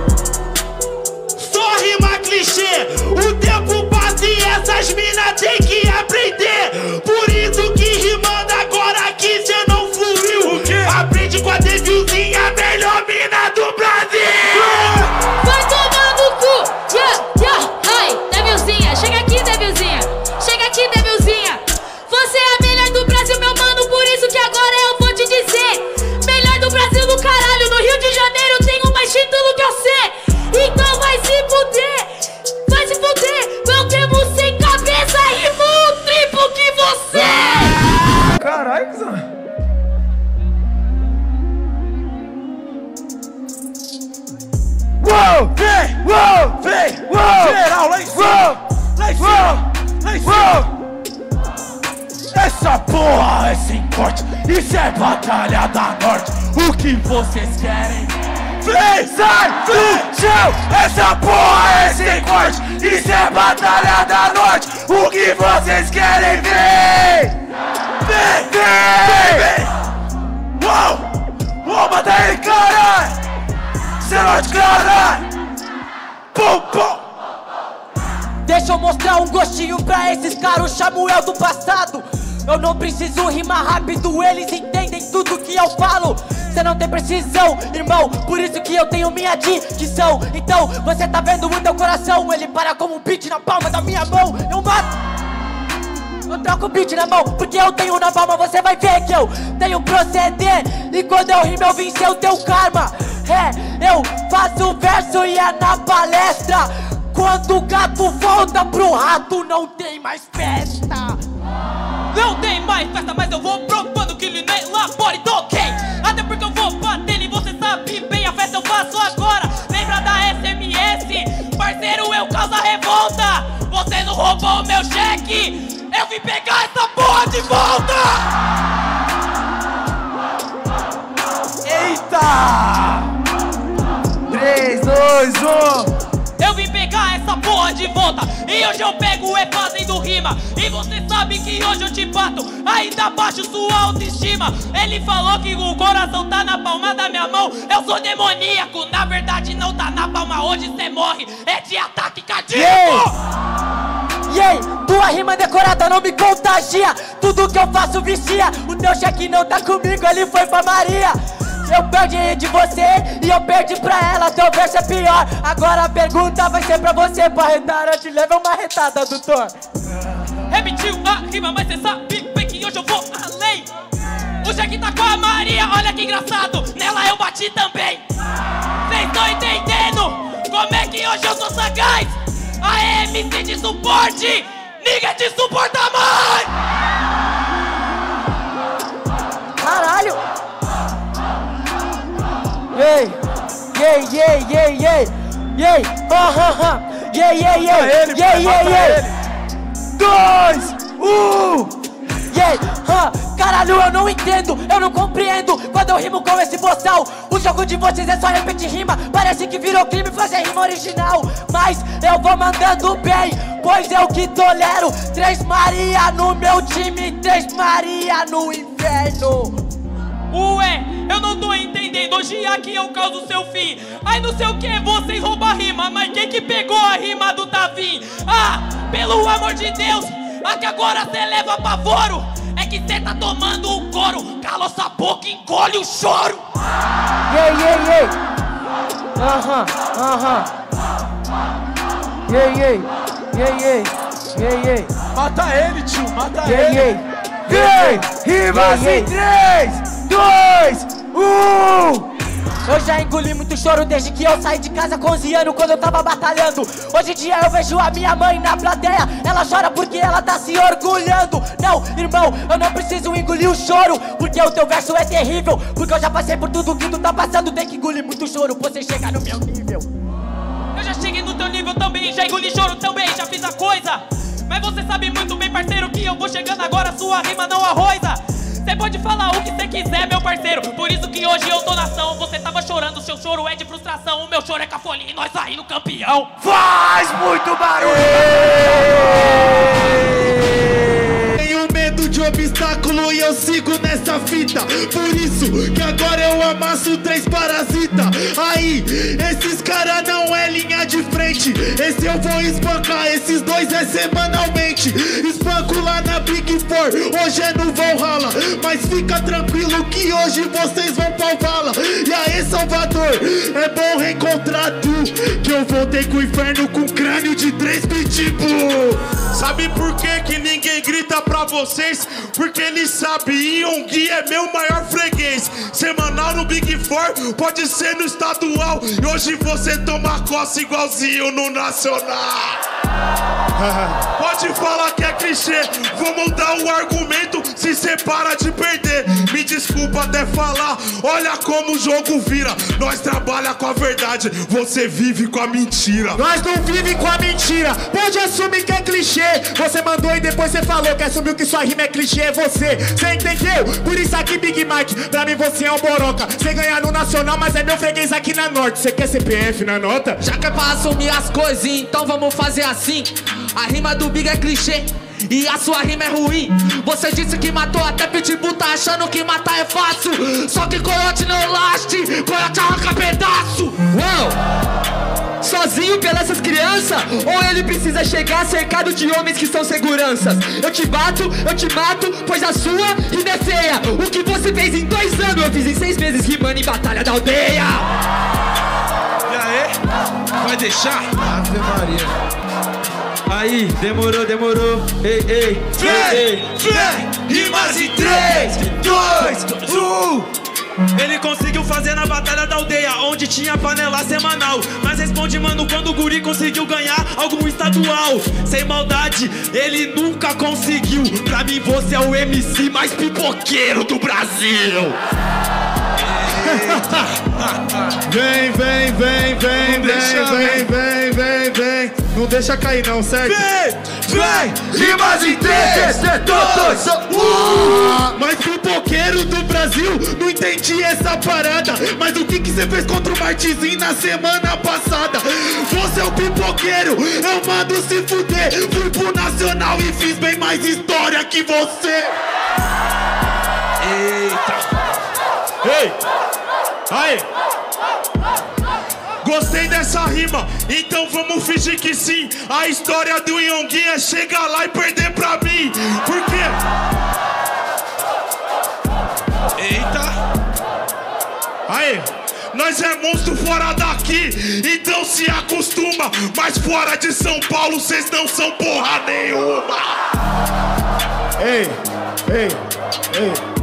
Só rima clichê, o tempo passa e essas minas tem que aprender. Por isso que rimando agora aqui cê não fluiu. Aprende com a Devilzinha, a melhor mina do Brasil. Vai tomar no cu, yeah, yeah, ai, Devilzinha, chega aqui, Devilzinha. Chega aqui, Devilzinha. Você é a melhor do Brasil, meu mano, por isso que agora eu vou te dizer. Melhor do Brasil no caralho, no Rio de Janeiro tenho mais título que você. Então vai se fuder, vai se fuder. Meu temos sem cabeça, rimo triplo que você. Caralho, cuzão. Uou, vem, uou, vem, uou, geral lá em cima, lá em cima, lá em cima. Essa porra é sem corte, isso é batalha da norte. O que vocês querem? Vem, sai do chão. Essa porra é sem corte, isso é batalha da norte. O que vocês querem? Vem, vem, vem, vem. Uou, uou, mata ele, caralho. Cê não de caralho. Pum, pum. Deixa eu mostrar um gostinho pra esses caras, o Samuel do passado. Eu não preciso rimar rápido, eles entendem tudo que eu falo. Cê não tem precisão, irmão, por isso que eu tenho minha dicção. Então, você tá vendo o teu coração, ele para como um beat na palma da minha mão. Eu mato, eu troco o beat na mão, porque eu tenho na palma, você vai ver que eu tenho proceder. E quando eu rimo eu vencer o teu karma. É, eu faço verso e é na palestra. Quando o gato volta pro rato, não tem mais festa. Não tem mais festa, mas eu vou provando que ele nem elabora e toquei. Até porque eu vou batendo e você sabe bem, a festa eu faço agora. Lembra da S M S? Parceiro, eu causo a revolta. Você não roubou o meu cheque, eu vim pegar essa porra de volta. Eita! três, dois, um. Eu vim pegar essa porra de volta. E hoje eu pego e fazendo rima. E você sabe que hoje eu te bato, ainda baixo sua autoestima. Ele falou que o coração tá na palma da minha mão. Eu sou demoníaco, na verdade não tá na palma. Hoje cê morre, é de ataque cardíaco. E aí, tua rima decorada não me contagia. Tudo que eu faço vicia. O teu cheque não tá comigo, ele foi pra Maria. Eu perdi de você e eu perdi pra ela, teu verso é pior. Agora a pergunta vai ser pra você, pra retar, eu te levo uma retada, doutor. Repetiu a rima, mas cê sabe bem que hoje eu vou além. O Jack tá com a Maria, olha que engraçado, nela eu bati também. Cês tão entendendo como é que hoje eu sou sagaz? A M C de suporte, ninguém te suporta mais. Caralho. Yey, yey, yey, yey, yey, yey, aham, yey, yey, yey, yey, yey, yey, dois, um, yey, ha. Caralho, eu não entendo, eu não compreendo quando eu rimo com esse boçal. O jogo de vocês é só repetir rima, parece que virou crime fazer rima original. Mas eu vou mandando bem, pois eu que tolero. Três Maria no meu time, Três Maria no inferno. Ué, eu não tô entendendo, hoje aqui eu causo seu fim. Ai não sei o que, vocês roubam a rima, mas quem que pegou a rima do Tavim? Ah, pelo amor de Deus, aqui agora cê leva pavoro. É que cê tá tomando um couro, cala sua boca e encolhe o choro. Ei, ei, ei. Aham, aham. Ei, ei, ei, ei, ei, ei. Mata ele, tio, mata ei, ele. Ei, ei. Vem, rimas em três, dois, um. Eu já engoli muito choro desde que eu saí de casa com onze anos, quando eu tava batalhando. Hoje em dia eu vejo a minha mãe na plateia, ela chora porque ela tá se orgulhando. Não, irmão, eu não preciso engolir o choro, porque o teu verso é terrível. Porque eu já passei por tudo que tu tá passando, tem que engolir muito choro pra você chegar no meu nível. Eu já cheguei no teu nível também, já engoli choro também, já fiz a coisa. Mas você sabe muito bem, parceiro, que eu vou chegando agora, sua rima não arroza. Cê pode falar o que cê quiser, meu parceiro, por isso que hoje eu tô na ação. Você tava chorando, seu choro é de frustração, o meu choro é com a folhinha e nós saindo campeão. Faz muito barulho! Tenho medo de obstáculo e eu sigo nessa fita, por isso que agora eu amasso três parasitas. Aí, esses cara não é linha de frente, esse eu vou espancar, esses dois é semanalmente. Espanco lá na Big Four, hoje é no Valhalla, mas fica tranquilo que hoje vocês vão pra vala. E aí, Salvador, é bom reencontrar tu, que eu voltei com o inferno com crânio de três pitbull. Sabe por que que ninguém grita pra vocês? Porque eles sabem, Yongui é meu maior freguês. Semanal no Big Four, pode ser no estadual, e hoje você toma coça igualzinho no nacional. Pode falar que é clichê, vou mudar o argumento se cê para de perder. Me desculpa até falar, olha como o jogo vira. Nós trabalha com a verdade, você vive com a mentira. Nós não vive com a mentira, pode assumir que é clichê. Você mandou e depois você falou que assumiu que sua rima é clichê, é você. Cê entendeu? Por isso aqui Big Mike, pra mim você é um boroca. Cê ganha no nacional, mas é meu freguês aqui na norte. Cê quer C P F na nota? Já que é pra assumir as coisas, então vamos fazer assim. A rima do Big é clichê e a sua rima é ruim. Você disse que matou até Pitbull, tá achando que matar é fácil. Só que coiote não laste, coiote arranca pedaço. Uou! Sozinho pelas crianças? Ou ele precisa chegar cercado de homens que são seguranças? Eu te bato, eu te mato, pois a sua rima é feia. O que você fez em dois anos eu fiz em seis meses, rimando em Batalha da Aldeia. E aí? Vai deixar? Ave Maria. Aí, demorou, demorou. Ei, ei, vem, ei, vem, rimas em três, dois, um. Ele conseguiu fazer na Batalha da Aldeia, onde tinha panela semanal. Mas responde, mano, quando o guri conseguiu ganhar algum estadual. Sem maldade, ele nunca conseguiu. Pra mim você é o M C mais pipoqueiro do Brasil. Vem, vem, vem, vem, vem, vem, vem, vem, vem. Não deixa cair não, certo? Vem, vem, rimas em três, dois, um. Mas pipoqueiro do Brasil, não entendi essa parada. Mas o que que você fez contra o Martinzinho na semana passada? Você é o pipoqueiro, eu mando se fuder. Fui pro Nacional e fiz bem mais história que você. Eita. Ei, aí. Gostei dessa rima, então vamos fingir que sim. A história do Yongui é chegar lá e perder pra mim. Por quê? Eita. Aí, nós é monstro fora daqui, então se acostuma. Mas fora de São Paulo, cês não são porra nenhuma. Ei, ei, ei.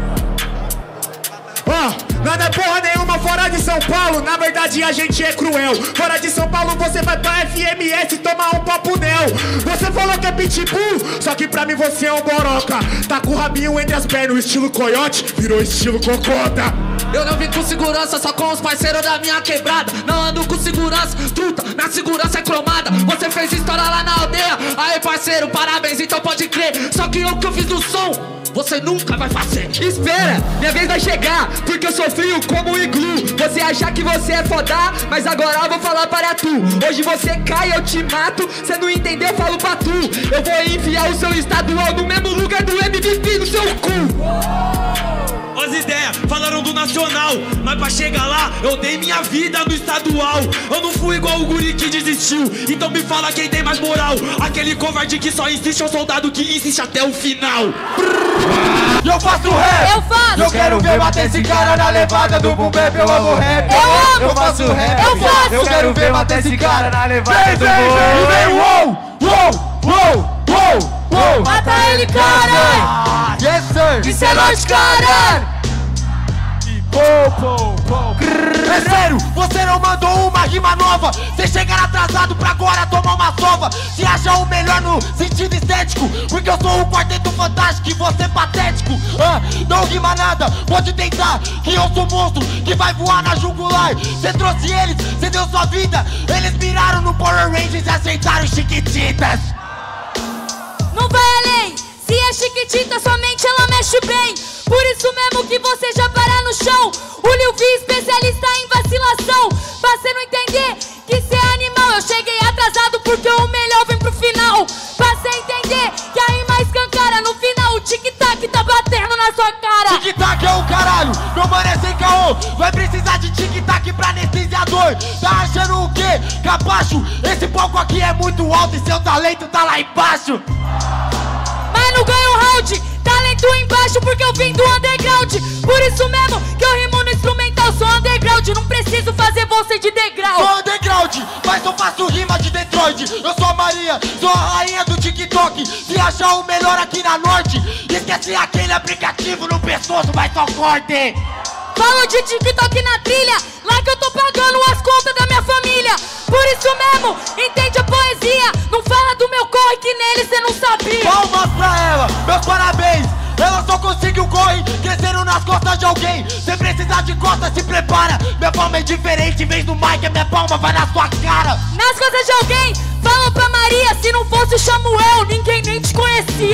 Oh, nada é porra nenhuma fora de São Paulo. Na verdade a gente é cruel. Fora de São Paulo você vai pra F M S tomar um papo nel. Você falou que é pitbull, só que pra mim você é um boroca. Tá com o rabinho entre as pernas, o estilo coiote virou estilo cocota. Eu não vim com segurança, só com os parceiros da minha quebrada. Não ando com segurança, truta, minha segurança é cromada. Você fez história lá na aldeia, aí parceiro parceiro, parabéns, então pode crer. Só que o que eu fiz no som, você nunca vai fazer. Espera, minha vez vai chegar, porque eu sou frio como um iglu. Você achar que você é foda, mas agora eu vou falar para tu. Hoje você cai, eu te mato. Cê não entendeu, eu falo pra tu. Eu vou enfiar o seu estadual no mesmo lugar do M V P no seu cu. As ideias falaram do nacional, mas pra chegar lá eu dei minha vida no estadual. Eu não fui igual o guri que desistiu, então me fala quem tem mais moral. Aquele covarde que só insiste, é o soldado que insiste até o final. E eu faço rap, eu faço. Eu quero ver bater esse cara na levada do boom bap, eu amo rap. Eu amo. Eu faço rap, eu faço. Eu quero ver bater esse cara na levada vem, do vem, boom. vem, E vem, uou, uou, uou, uou, uou. Mata ele, caralho. Yes, sir. Isso é nóis, caralho. É sério, você não mandou uma rima nova. Cê chegar atrasado pra agora tomar uma sova. Se acha o melhor no sentido estético, porque eu sou um quarteto fantástico e você patético. ah, Não rima nada, pode tentar, que eu sou monstro que vai voar na jugular. Cê trouxe eles, cê deu sua vida. Eles miraram no Power Rangers e aceitaram Chiquititas. Não vai além, se é Chiquitita somente ela mexe bem. Por isso mesmo que você já para no chão. O Lil V, especialista em vacilação. Pra cê não entender que cê é animal. Eu cheguei atrasado porque o melhor vem pro final. Pra cê entender que a rima escancara. No final o tic-tac tá batendo na sua cara. Tic-tac é o caralho, meu mano é sem caô. Vai precisar de tic-tac pra anestesiador. Tá achando o quê, capacho? Esse palco aqui é muito alto e seu talento tá lá embaixo. Mas não ganho round, talento embaixo porque eu vim do underground. Por isso mesmo que eu rimo no instrumental, sou underground. Não preciso fazer você de degrau. Sou underground, mas eu faço rima de Detroit. Eu sou a Maria, sou a rainha do TikTok. Se achar o melhor aqui na Norte, esquece aquele aplicativo no pescoço, mas só corte. Falo de TikTok na trilha, lá que eu tô pagando as contas da minha família. Por isso mesmo, entende a poesia. Não fala do meu corre que nele cê não sabia. Palmas pra ela, meus parabéns. Ela só conseguiu corre, crescendo nas costas de alguém. Se precisar de costas, se prepara. Minha palma é diferente, em vez do Mike, a minha palma vai na sua cara. Nas costas de alguém, fala pra Maria. Se não fosse o Samuel, ninguém nem te conhecia.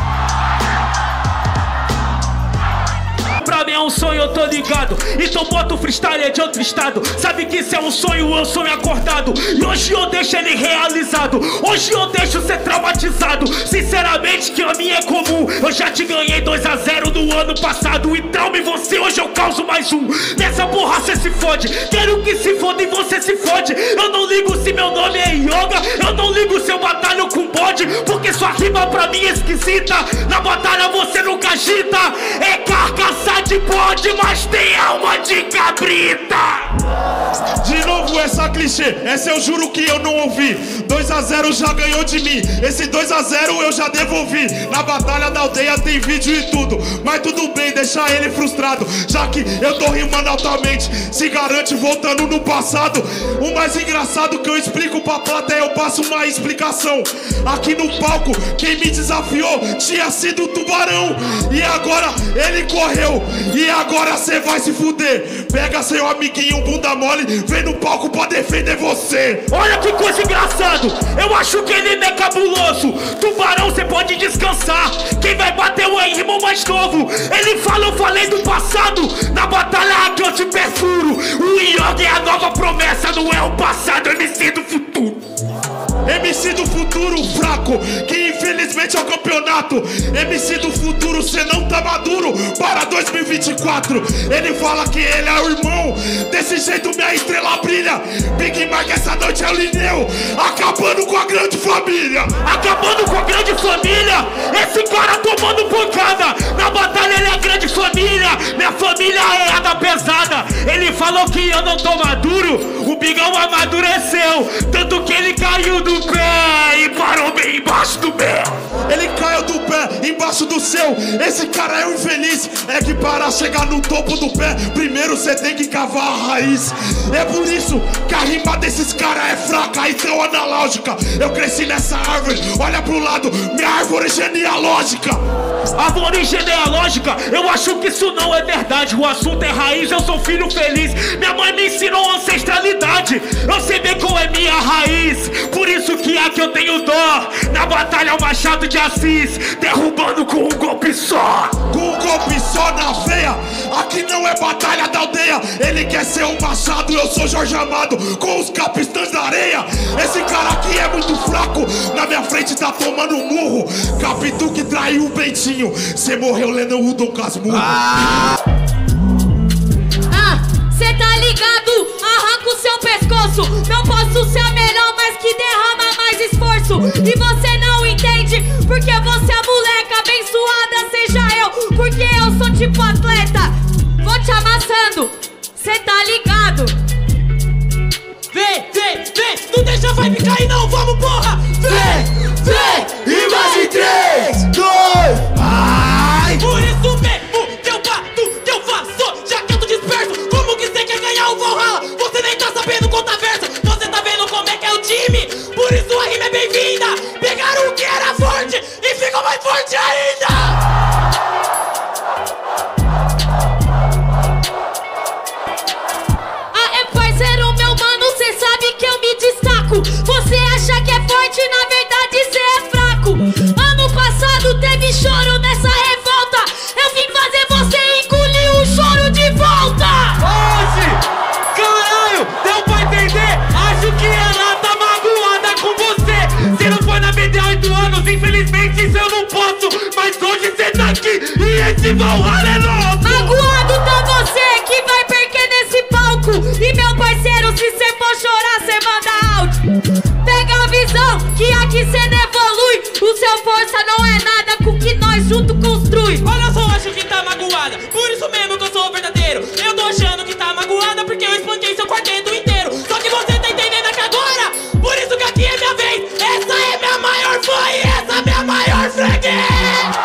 Pra mim é um sonho, eu tô ligado. Então bota o freestyle, é de outro estado. Sabe que isso é um sonho, eu sonho acordado. E hoje eu deixo ele realizado. Hoje eu deixo ser traumatizado. Sinceramente que a minha é comum. Eu já te ganhei dois a zero no ano passado. E trauma em você, hoje eu causo mais um. Nessa porra cê se fode. Quero que se foda e você se fode. Eu não ligo se meu nome é Yoga. Eu não ligo se eu batalho com bode. Porque sua rima pra mim é esquisita. Na batalha você nunca agita. É carcaça de bode, mas tem alma de cabrita. De novo essa clichê, essa eu juro que eu não ouvi. dois a zero já ganhou de mim, esse dois a zero eu já devolvi. Na batalha da aldeia tem vídeo e tudo, mas tudo bem, deixa ele frustrado. Já que eu tô rimando altamente, se garante voltando no passado. O mais engraçado que eu explico pra plateia, eu passo uma explicação. Aqui no palco, quem me desafiou tinha sido o Tubarão. E agora ele correu, e agora cê vai se fuder. Pega seu amiguinho bunda mole, vem no palco pra defender você. Olha que coisa engraçado, eu acho que ele não é cabuloso. Tubarão, cê pode descansar. Quem vai bater o irmão mais novo. Ele fala, eu falei do passado. Na batalha aqui eu te perfuro. O Yoga é a nova promessa, não é o passado, M C do futuro. M C do futuro fraco, que infelizmente é o campeonato. M C do futuro, cê não tá maduro para dois mil e vinte e quatro. Ele fala que ele é o irmão, desse jeito minha estrela brilha. Big Mike essa noite é o Lineu, acabando com a grande família. Acabando com a grande família. Esse cara tomando pancada. Na batalha ele é a grande família. Minha família é a da pesada. Ele falou que eu não tô maduro. O Bigão amadureceu, tanto que ele caiu do pé e parou bem embaixo do pé. Ele caiu do pé embaixo do seu. Esse cara é um infeliz. É que para chegar no topo do pé, primeiro cê tem que cavar a raiz. É por isso que a rima desses caras é fraca e tão analógica. Eu cresci nessa árvore, olha pro lado, minha árvore genealógica. Árvore genealógica, eu acho que isso não é verdade. O assunto é raiz, eu sou filho feliz. Minha mãe me ensinou ancestralidade. Eu sei bem qual é minha raiz, por isso que aqui eu tenho dó. Na batalha é o Machado de Assis, derrubando com um golpe só. Com um golpe só na veia, aqui não é batalha da aldeia. Ele quer ser um Machado, eu sou Jorge Amado, com os capistães da areia. Esse cara aqui é muito fraco, na minha frente tá tomando um murro. Capitu que traiu o Bentinho, cê morreu lendo o Dom Casmurro. Ah, cê tá ligado? Arranca o seu pescoço. Não posso ser a melhor, mas que derrama mais esforço. E você não entende, porque você é moleca abençoada, seja eu, porque eu sou tipo atleta. Vou te amassando, cê tá ligado? Vem, vem, vem, não deixa a vibe cair não, vamos porra! Vem, vem, e mais em três, dois, ai! Por isso mesmo que eu bato, que eu faço, já que eu tô disperso. Como que você quer ganhar o Valhalla? Você nem tá sabendo contar verso, você tá vendo como é que é o time? Por isso a rima é bem-vinda. Pegaram o que era forte e ficou mais forte ainda! Você acha que é forte, na verdade cê é fraco. Ano passado teve choro nessa revolta. Eu vim fazer você engolir o choro de volta. Hoje, caralho, deu pra entender? Acho que ela tá magoada com você. Você não foi na B D há oito anos, infelizmente isso eu não posso. Mas hoje cê tá aqui e esse Valhalla é novo. Magoado tá você que vai perder nesse palco. E meu parceiro, se cê for chorar, cê manda áudio. Pega a visão, que aqui cê não evolui. O seu força não é nada com o que nós junto construi. Olha só, acho que tá magoada, por isso mesmo que eu sou verdadeiro. Eu tô achando que tá magoada porque eu espanquei seu quarteto inteiro. Só que você tá entendendo aqui agora, por isso que aqui é minha vez. Essa é minha maior fã e essa é minha maior freguês.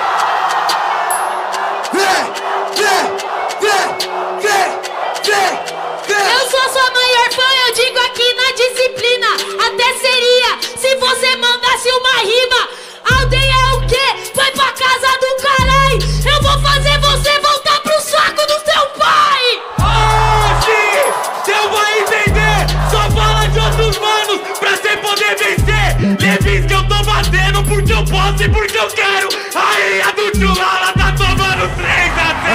Vem, vem, vem, vem, vem, vem. Eu sou sua maior fã, eu digo aqui na disciplina. Até seria se você mandasse uma rima. Aldeia é o quê? Vai pra casa do caralho. Eu vou fazer você voltar pro saco do seu pai. Hoje, cê vai entender. Só fala de outros manos pra cê poder vencer. Levis que eu tô batendo porque eu posso e porque eu quero. Aí a do Tchulala tá tomando três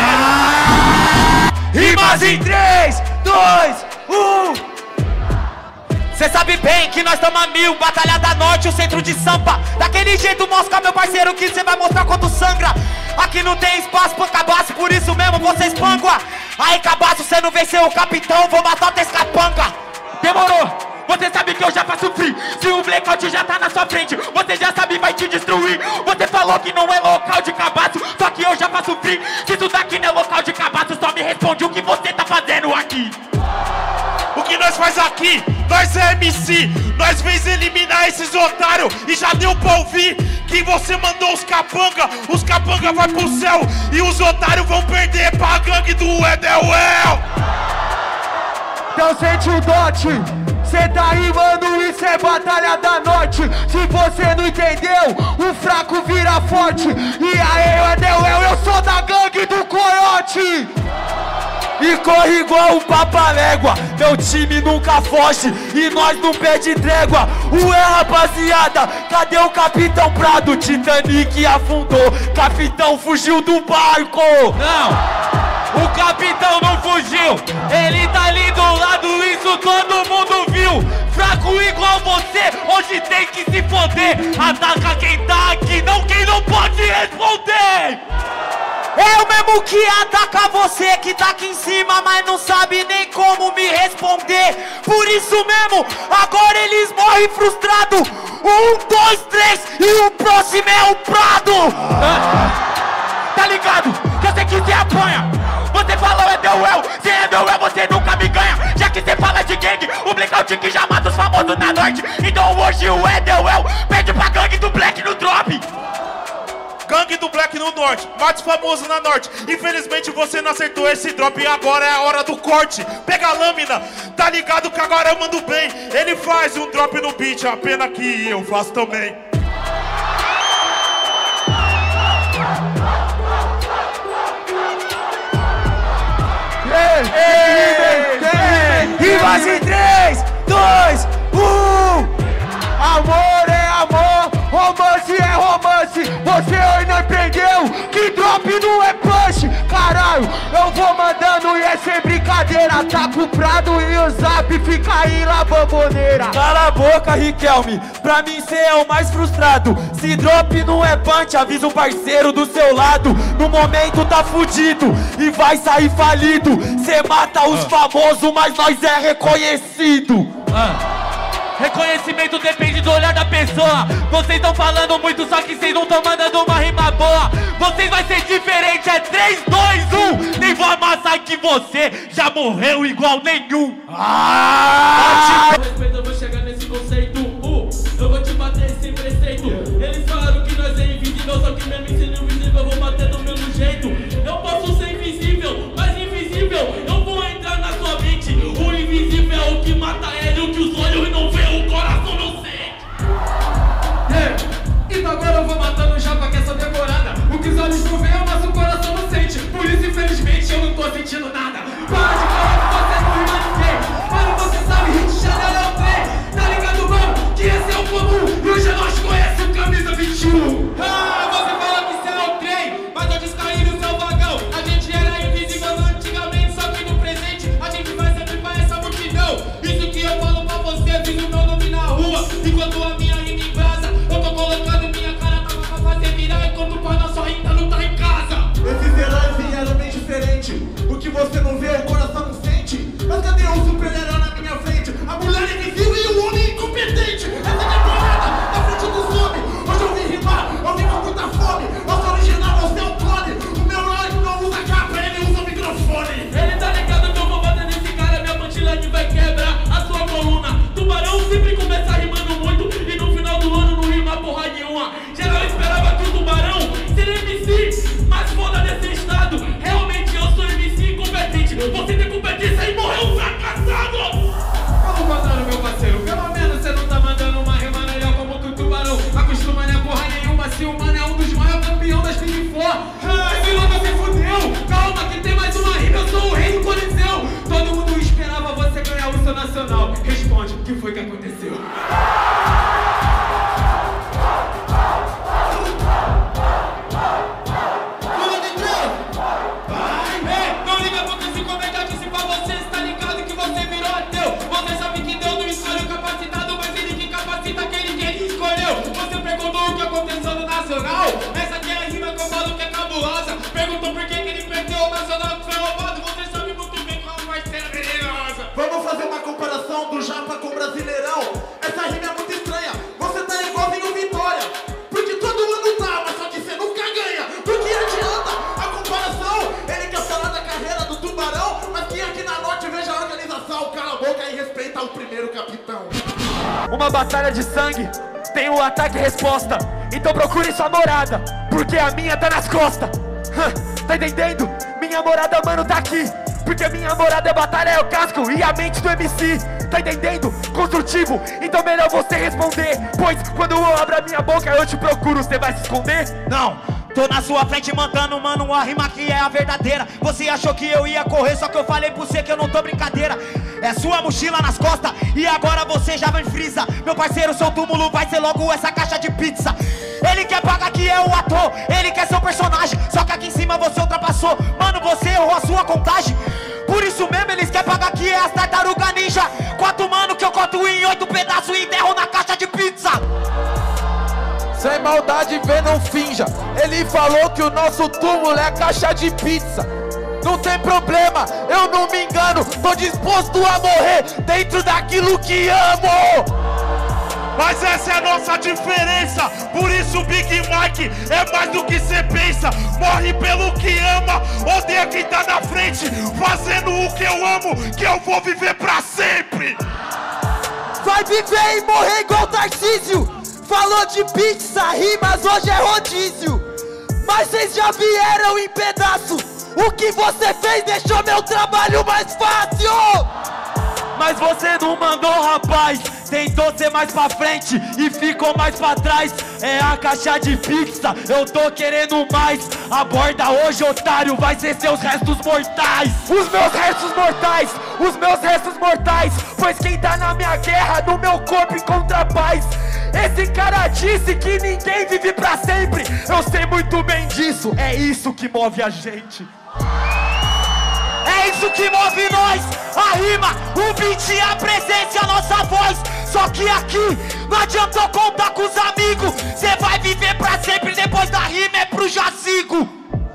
a zero. Rimas em três, dois, um. Cê sabe bem que nós tamo a mil, Batalha da Norte, o centro de Sampa. Daquele jeito, mostra, meu parceiro, que cê vai mostrar quanto sangra. Aqui não tem espaço pra cabaço, por isso mesmo você espangua. Aí, cabaço, cê não venceu o capitão, vou matar o escapanga. Demorou, você sabe que eu já faço free. Se o blackout já tá na sua frente, você já sabe, vai te destruir. Você falou que não é local de cabaço, só que eu já faço free. Se isso daqui não é local de cabaço, só me responde o que você tá fazendo aqui. O que nós faz aqui? Nós é M C, nós vens eliminar esses otários. E já deu pra ouvir que você mandou os capanga. Os capanga vai pro céu e os otários vão perder pra gangue do Edelwell. Então sente o dote, cê tá rimando, isso é Batalha da Norte. Se você não entendeu, o fraco vira forte. E aí, Edelwell, eu sou da gangue do Coyote. E corre igual um papa-légua, meu time nunca foge e nós não pede trégua. Ué, rapaziada, cadê o Capitão Prado? Titanic afundou, Capitão fugiu do barco. Não, o Capitão não fugiu, ele tá ali do lado, isso todo mundo viu. Fraco igual você, hoje tem que se foder. Ataca quem tá aqui, não quem não pode responder. É o mesmo que ataca você que tá aqui em cima, mas não sabe nem como me responder. Por isso mesmo, agora eles morrem frustrados. Um, dois, três e o próximo é o Prado. Ah, tá ligado? Que eu sei que você apanha. Você falou Edelwell, se é Edelwell você nunca me ganha. Já que você fala de gangue, o blackout que já mata os famosos na norte. Então hoje o Edelwell pede pra gangue do Black no drop. Mangue do Black no norte, mais famoso na norte. Infelizmente você não acertou esse drop e agora é a hora do corte. Pega a lâmina, tá ligado que agora eu mando bem. Ele faz um drop no beat, a pena que eu faço também. Rimas em três, dois, um. Amor é amor, romance é romance. Você aí não entendeu que drop não é punch. Caralho, eu vou mandando e é sem brincadeira. Tá com o Prado e o Zap fica aí lá bamboneira. Cala a boca, Riquelme, pra mim cê é o mais frustrado. Se drop não é punch, avisa o parceiro do seu lado. No momento tá fudido e vai sair falido. Cê mata os famosos, mas nós é reconhecido. Ah. Reconhecimento depende do olhar da pessoa. Vocês tão falando muito, só que vocês não tão mandando uma rima boa. Vocês vai ser diferente, é três, dois, um. Nem vou amassar que você já morreu igual nenhum. Ah! Com respeito, eu vou chegar nesse conceito. Uh, eu vou te bater sem preceito. Eles falaram que nós é invisível, só que mesmo sendo invisível eu vou bater do mesmo jeito. Eu posso ser invisível, mas invisível eu vou entrar na sua mente. O invisível é o que mata ele, o que os olhos não vê, o coração não sente. Yeah. Então agora eu vou matando já pra que essa decorada. O que os olhos não veem, mas o coração não sente. Por isso, infelizmente, eu não tô sentindo nada. Para de falar que você não rima ninguém. Mano, você sabe, Rio de Janeiro é o trem. Tá ligado, mano? Que esse é o comum. E hoje nós conhecemos o camisa vinte e um. Ah, você fala que você é o trem, mas eu descaí no seu vagão. A gente era invisível antigamente, só que no presente a gente vai sempre pra essa multidão. Isso que eu falo pra você, vivo meu nome na rua. Enquanto a minha rima embrasa, eu tô colocando minha cara tava pra fazer virar. Enquanto o pai nosso ainda não tá em casa. Esses heróis vieram bem diferente. O que você não vê, o coração não sente. Mas cadê o super-herói na minha frente? A mulher invisível e o homem incompetente. Essa é a temporada na frente dos homens. Hoje eu vim rimar, eu vim com muita fome. Eu sou original, você é o clone. O meu herói não usa capa, ele usa microfone. Ele tá ligado que eu vou bater nesse cara, minha pantilane vai quebrar a sua coluna. Tubarão sempre começa rimando muito e no final do ano não rima porra nenhuma. Geral esperava que o Tubarão seria M C, mas foda desse estado. Realmente eu sou M C incompetente. Você tem competência e morreu fracassado. Vamos contrário, meu parceiro. Pelo menos você não tá mandando uma rima melhor como que o Tubarão. Acostuma não é porra nenhuma, se o mano é um dos maiores campeões das Big Four. Esse louco se fudeu. Calma que tem mais uma rima, eu sou o rei do Coliseu. Todo mundo esperava você ganhar o seu nacional. Responde, o que foi que aconteceu? Essa aqui é a rima que eu falo que é cabulosa. Perguntou por que, que ele perdeu o nacional que foi roubado. Você sabe muito bem qual é a parceira venenosa. Vamos fazer uma comparação do Japa com o Brasileirão. Essa rima é muito estranha. Você tá igualzinho o Vitória. Porque todo mundo tá, mas só que você nunca ganha. Porque adianta a comparação. Ele quer falar da carreira do Tubarão, mas quem aqui na Norte veja a organização. Cala a boca e respeita o primeiro capitão. Uma batalha de sangue, tem o ataque e resposta. Então procure sua morada, porque a minha tá nas costas. Hã, tá entendendo? Minha morada, mano, tá aqui. Porque minha morada é batalha, é o casco e a mente do M C. Tá entendendo? Construtivo, então melhor você responder. Pois quando eu abro a minha boca eu te procuro, você vai se esconder? Não, tô na sua frente mandando, mano, uma rima que é a verdadeira. Você achou que eu ia correr, só que eu falei pra você que eu não tô brincadeira. É sua mochila nas costas e agora você já vai frisa. Meu parceiro, seu túmulo vai ser logo essa caixa de pizza. Ele quer pagar que é o ator, ele quer ser o personagem. Só que aqui em cima você ultrapassou, mano, você errou a sua contagem. Por isso mesmo eles querem pagar que é as tartaruga ninja. Quatro mano que eu corto em oito pedaços e enterro na caixa de pizza. Sem maldade, vê, não finja. Ele falou que o nosso túmulo é a caixa de pizza. Não tem problema, eu não me engano. Tô disposto a morrer dentro daquilo que amo. Mas essa é a nossa diferença. Por isso o Big Mike é mais do que cê pensa. Morre pelo que ama, odeia quem tá na frente. Fazendo o que eu amo, que eu vou viver pra sempre. Vai viver e morrer igual Tarcísio. Falou de pizza, rimas, hoje é rodízio. mas vocês já vieram em pedaço. O que você fez deixou meu trabalho mais fácil. Mas você não mandou, rapaz. Tentou ser mais pra frente e ficou mais pra trás. É a caixa de pizza, eu tô querendo mais. Aborda hoje, otário, vai ser seus restos mortais. Os meus restos mortais, os meus restos mortais. Pois quem tá na minha guerra, no meu corpo encontra a paz. Esse cara disse que ninguém vive pra sempre. Eu sei muito bem disso, é isso que move a gente. É isso que move nós, a rima, o beat, a presença, a nossa voz. Só que aqui não adiantou contar com os amigos. Cê vai viver pra sempre, depois da rima é pro jazigo.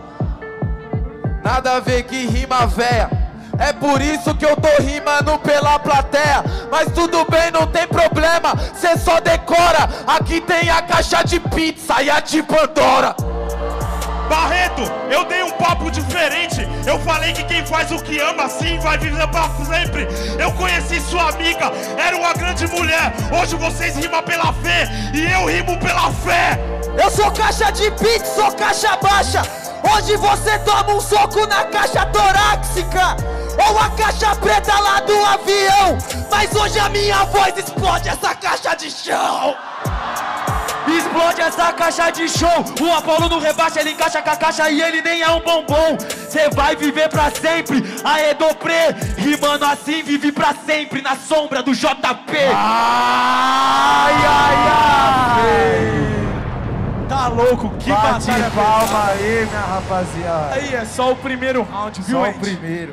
Nada a ver que rima véia, é por isso que eu tô rimando pela plateia. Mas tudo bem, não tem problema, cê só decora. Aqui tem a caixa de pizza e a de Pandora. Barreto, eu dei um papo diferente. Eu falei que quem faz o que ama assim vai viver pra sempre. Eu conheci sua amiga, era uma grande mulher. Hoje vocês rimam pela fé e eu rimo pela fé. Eu sou caixa de pizza, sou caixa baixa. Hoje você toma um soco na caixa torácica ou a caixa preta lá do avião. Mas hoje a minha voz explode essa caixa de chão. Explode essa caixa de show. O Apolo não rebaixa, ele encaixa com a caixa e ele nem é um bombom. Cê vai viver pra sempre, aê Dopré. Rimando assim, vive pra sempre na sombra do J P. Ai, ai, ai. Tá louco, que Bate batalha palma aí, minha rapaziada. Aí é só o primeiro round, viu, Só o gente? primeiro.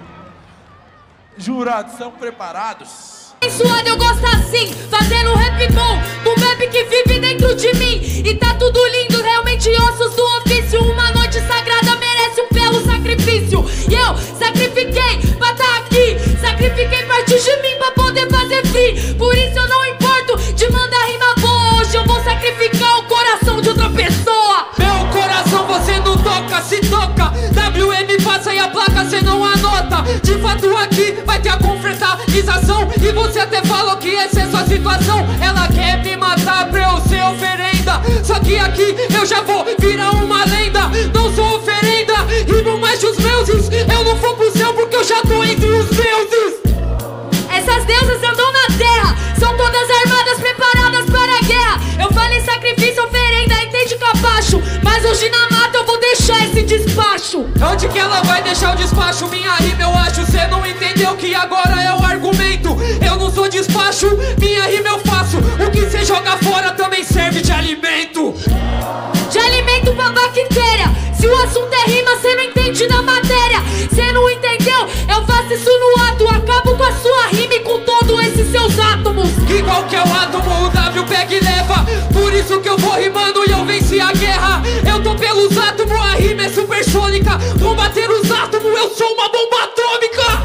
Jurados, são preparados? Suado, eu gosto assim, fazendo rap bom, do rap que vive dentro de mim. E tá tudo lindo, realmente ossos do ofício. Uma noite sagrada merece um belo sacrifício. E eu sacrifiquei pra tá aqui, sacrifiquei partes de mim pra poder fazer free. Por isso eu não importo de mandar rima boa. Hoje eu vou sacrificar o coração de outra pessoa. Meu coração você não toca, se toca. W M passa e a placa cê não anota. De fato aqui vai ter a confraternização. E você até falou que essa é sua situação. Ela quer me matar pra eu ser oferenda. Só que aqui eu já vou virar uma lenda. Não sou oferenda, rimo mais que os deuses. Eu não vou pro céu porque eu já tô entre os deuses. Essas deusas andam na terra, são todas armadas, preparadas para a guerra. Eu falei sacrifício, oferenda, entende capacho. Mas hoje na mata eu vou deixar esse despacho. Onde que ela vai deixar o despacho? Minha rima eu acho, cê não entendeu que agora é o argumento. Eu não sou despacho, minha rima eu faço. O que cê joga fora também serve de alimento. De alimento pra bactéria. Se o assunto é rima, cê não entende da matéria. Cê não entendeu? Eu faço isso no ato. Acabo com a sua rima e com todos esses seus átomos. Igual que é o átomo, o W pega e leva. Por isso que eu vou rimando e eu venci a guerra. Eu tô pelos átomos, a rima é supersônica. Combater os átomos, eu sou uma bomba atômica.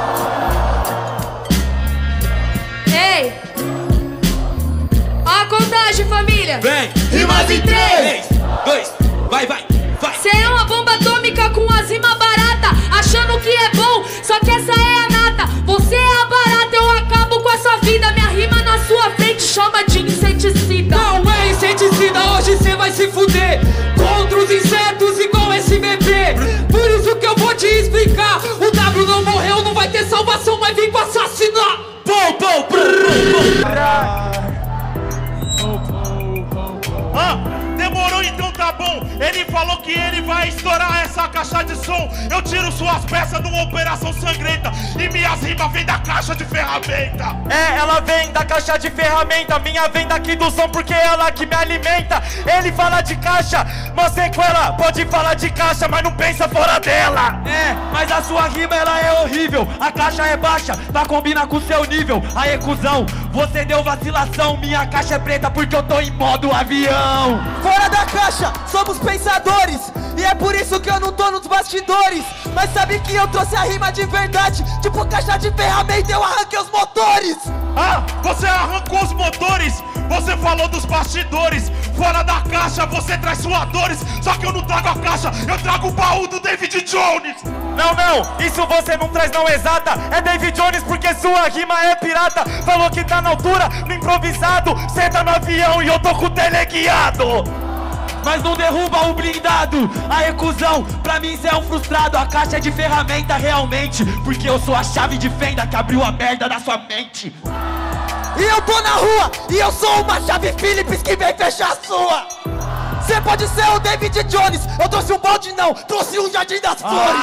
Ei! Ó a contagem, família. Vem! Rimas em três, dois, vai, vai, vai. Cê é uma bomba atômica com as rimas baratas, achando que é bom, só que essa é a nata. Você é a barata, eu acabo com a sua vida. Minha rima na sua frente chama de inseticida. Não é inseticida, hoje cê vai se fuder contra os insetos igual S B P. Por isso que eu vou te explicar. O W não morreu, não vai ter salvação, mas vem pra assassinar. Pou, pou, Ah, demorou, então tá bom. Ele falou que ele vai estourar essa caixa de som. Eu tiro suas peças numa operação sangrenta e minhas rimas vêm da caixa de ferramenta. É, ela vem da caixa de ferramenta. Minha vem daqui do som porque é ela que me alimenta. Ele fala de caixa, mas sequela. Pode falar de caixa, mas não pensa fora dela. É, mas a sua rima ela é horrível. A caixa é baixa, pra combinar com o seu nível. Aê, cuzão, você deu vacilação. Minha caixa é preta porque eu tô em modo avião. Fora da caixa, somos pensadores. E é por isso que eu não tô nos bastidores. Mas sabe que eu trouxe a rima de verdade. Tipo caixa de ferramenta, eu arranquei os motores. Ah, você arrancou os motores. Você falou dos bastidores. Fora da caixa, você traz suadores. Só que eu não trago a caixa, eu trago o baú do David Jones. Não, não, isso você não traz não exata. É David Jones porque sua rima é pirata. Falou que tá na altura, no improvisado. Senta no avião e eu tô com o teleguiado. mas não derruba o blindado. Aê, cuzão, pra mim cê é um frustrado. A caixa é de ferramenta realmente, porque eu sou a chave de fenda que abriu a merda da sua mente. E eu tô na rua, e eu sou uma chave Phillips que vem fechar a sua. Cê pode ser o David Jones, eu trouxe um balde não, trouxe um Jardim das Flores.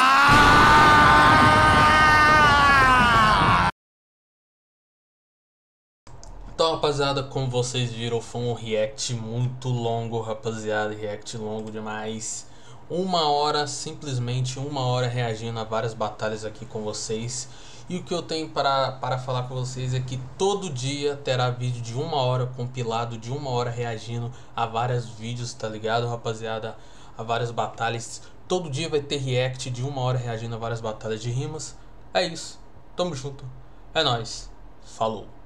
Então, rapaziada, como vocês viram, foi um react muito longo, rapaziada, react longo demais. Uma hora, simplesmente uma hora reagindo a várias batalhas aqui com vocês. E o que eu tenho para, para falar com vocês é que todo dia terá vídeo de uma hora compilado, de uma hora reagindo a vários vídeos, tá ligado, rapaziada? A várias batalhas. Todo dia vai ter react de uma hora reagindo a várias batalhas de rimas. É isso, tamo junto, é nóis, falou.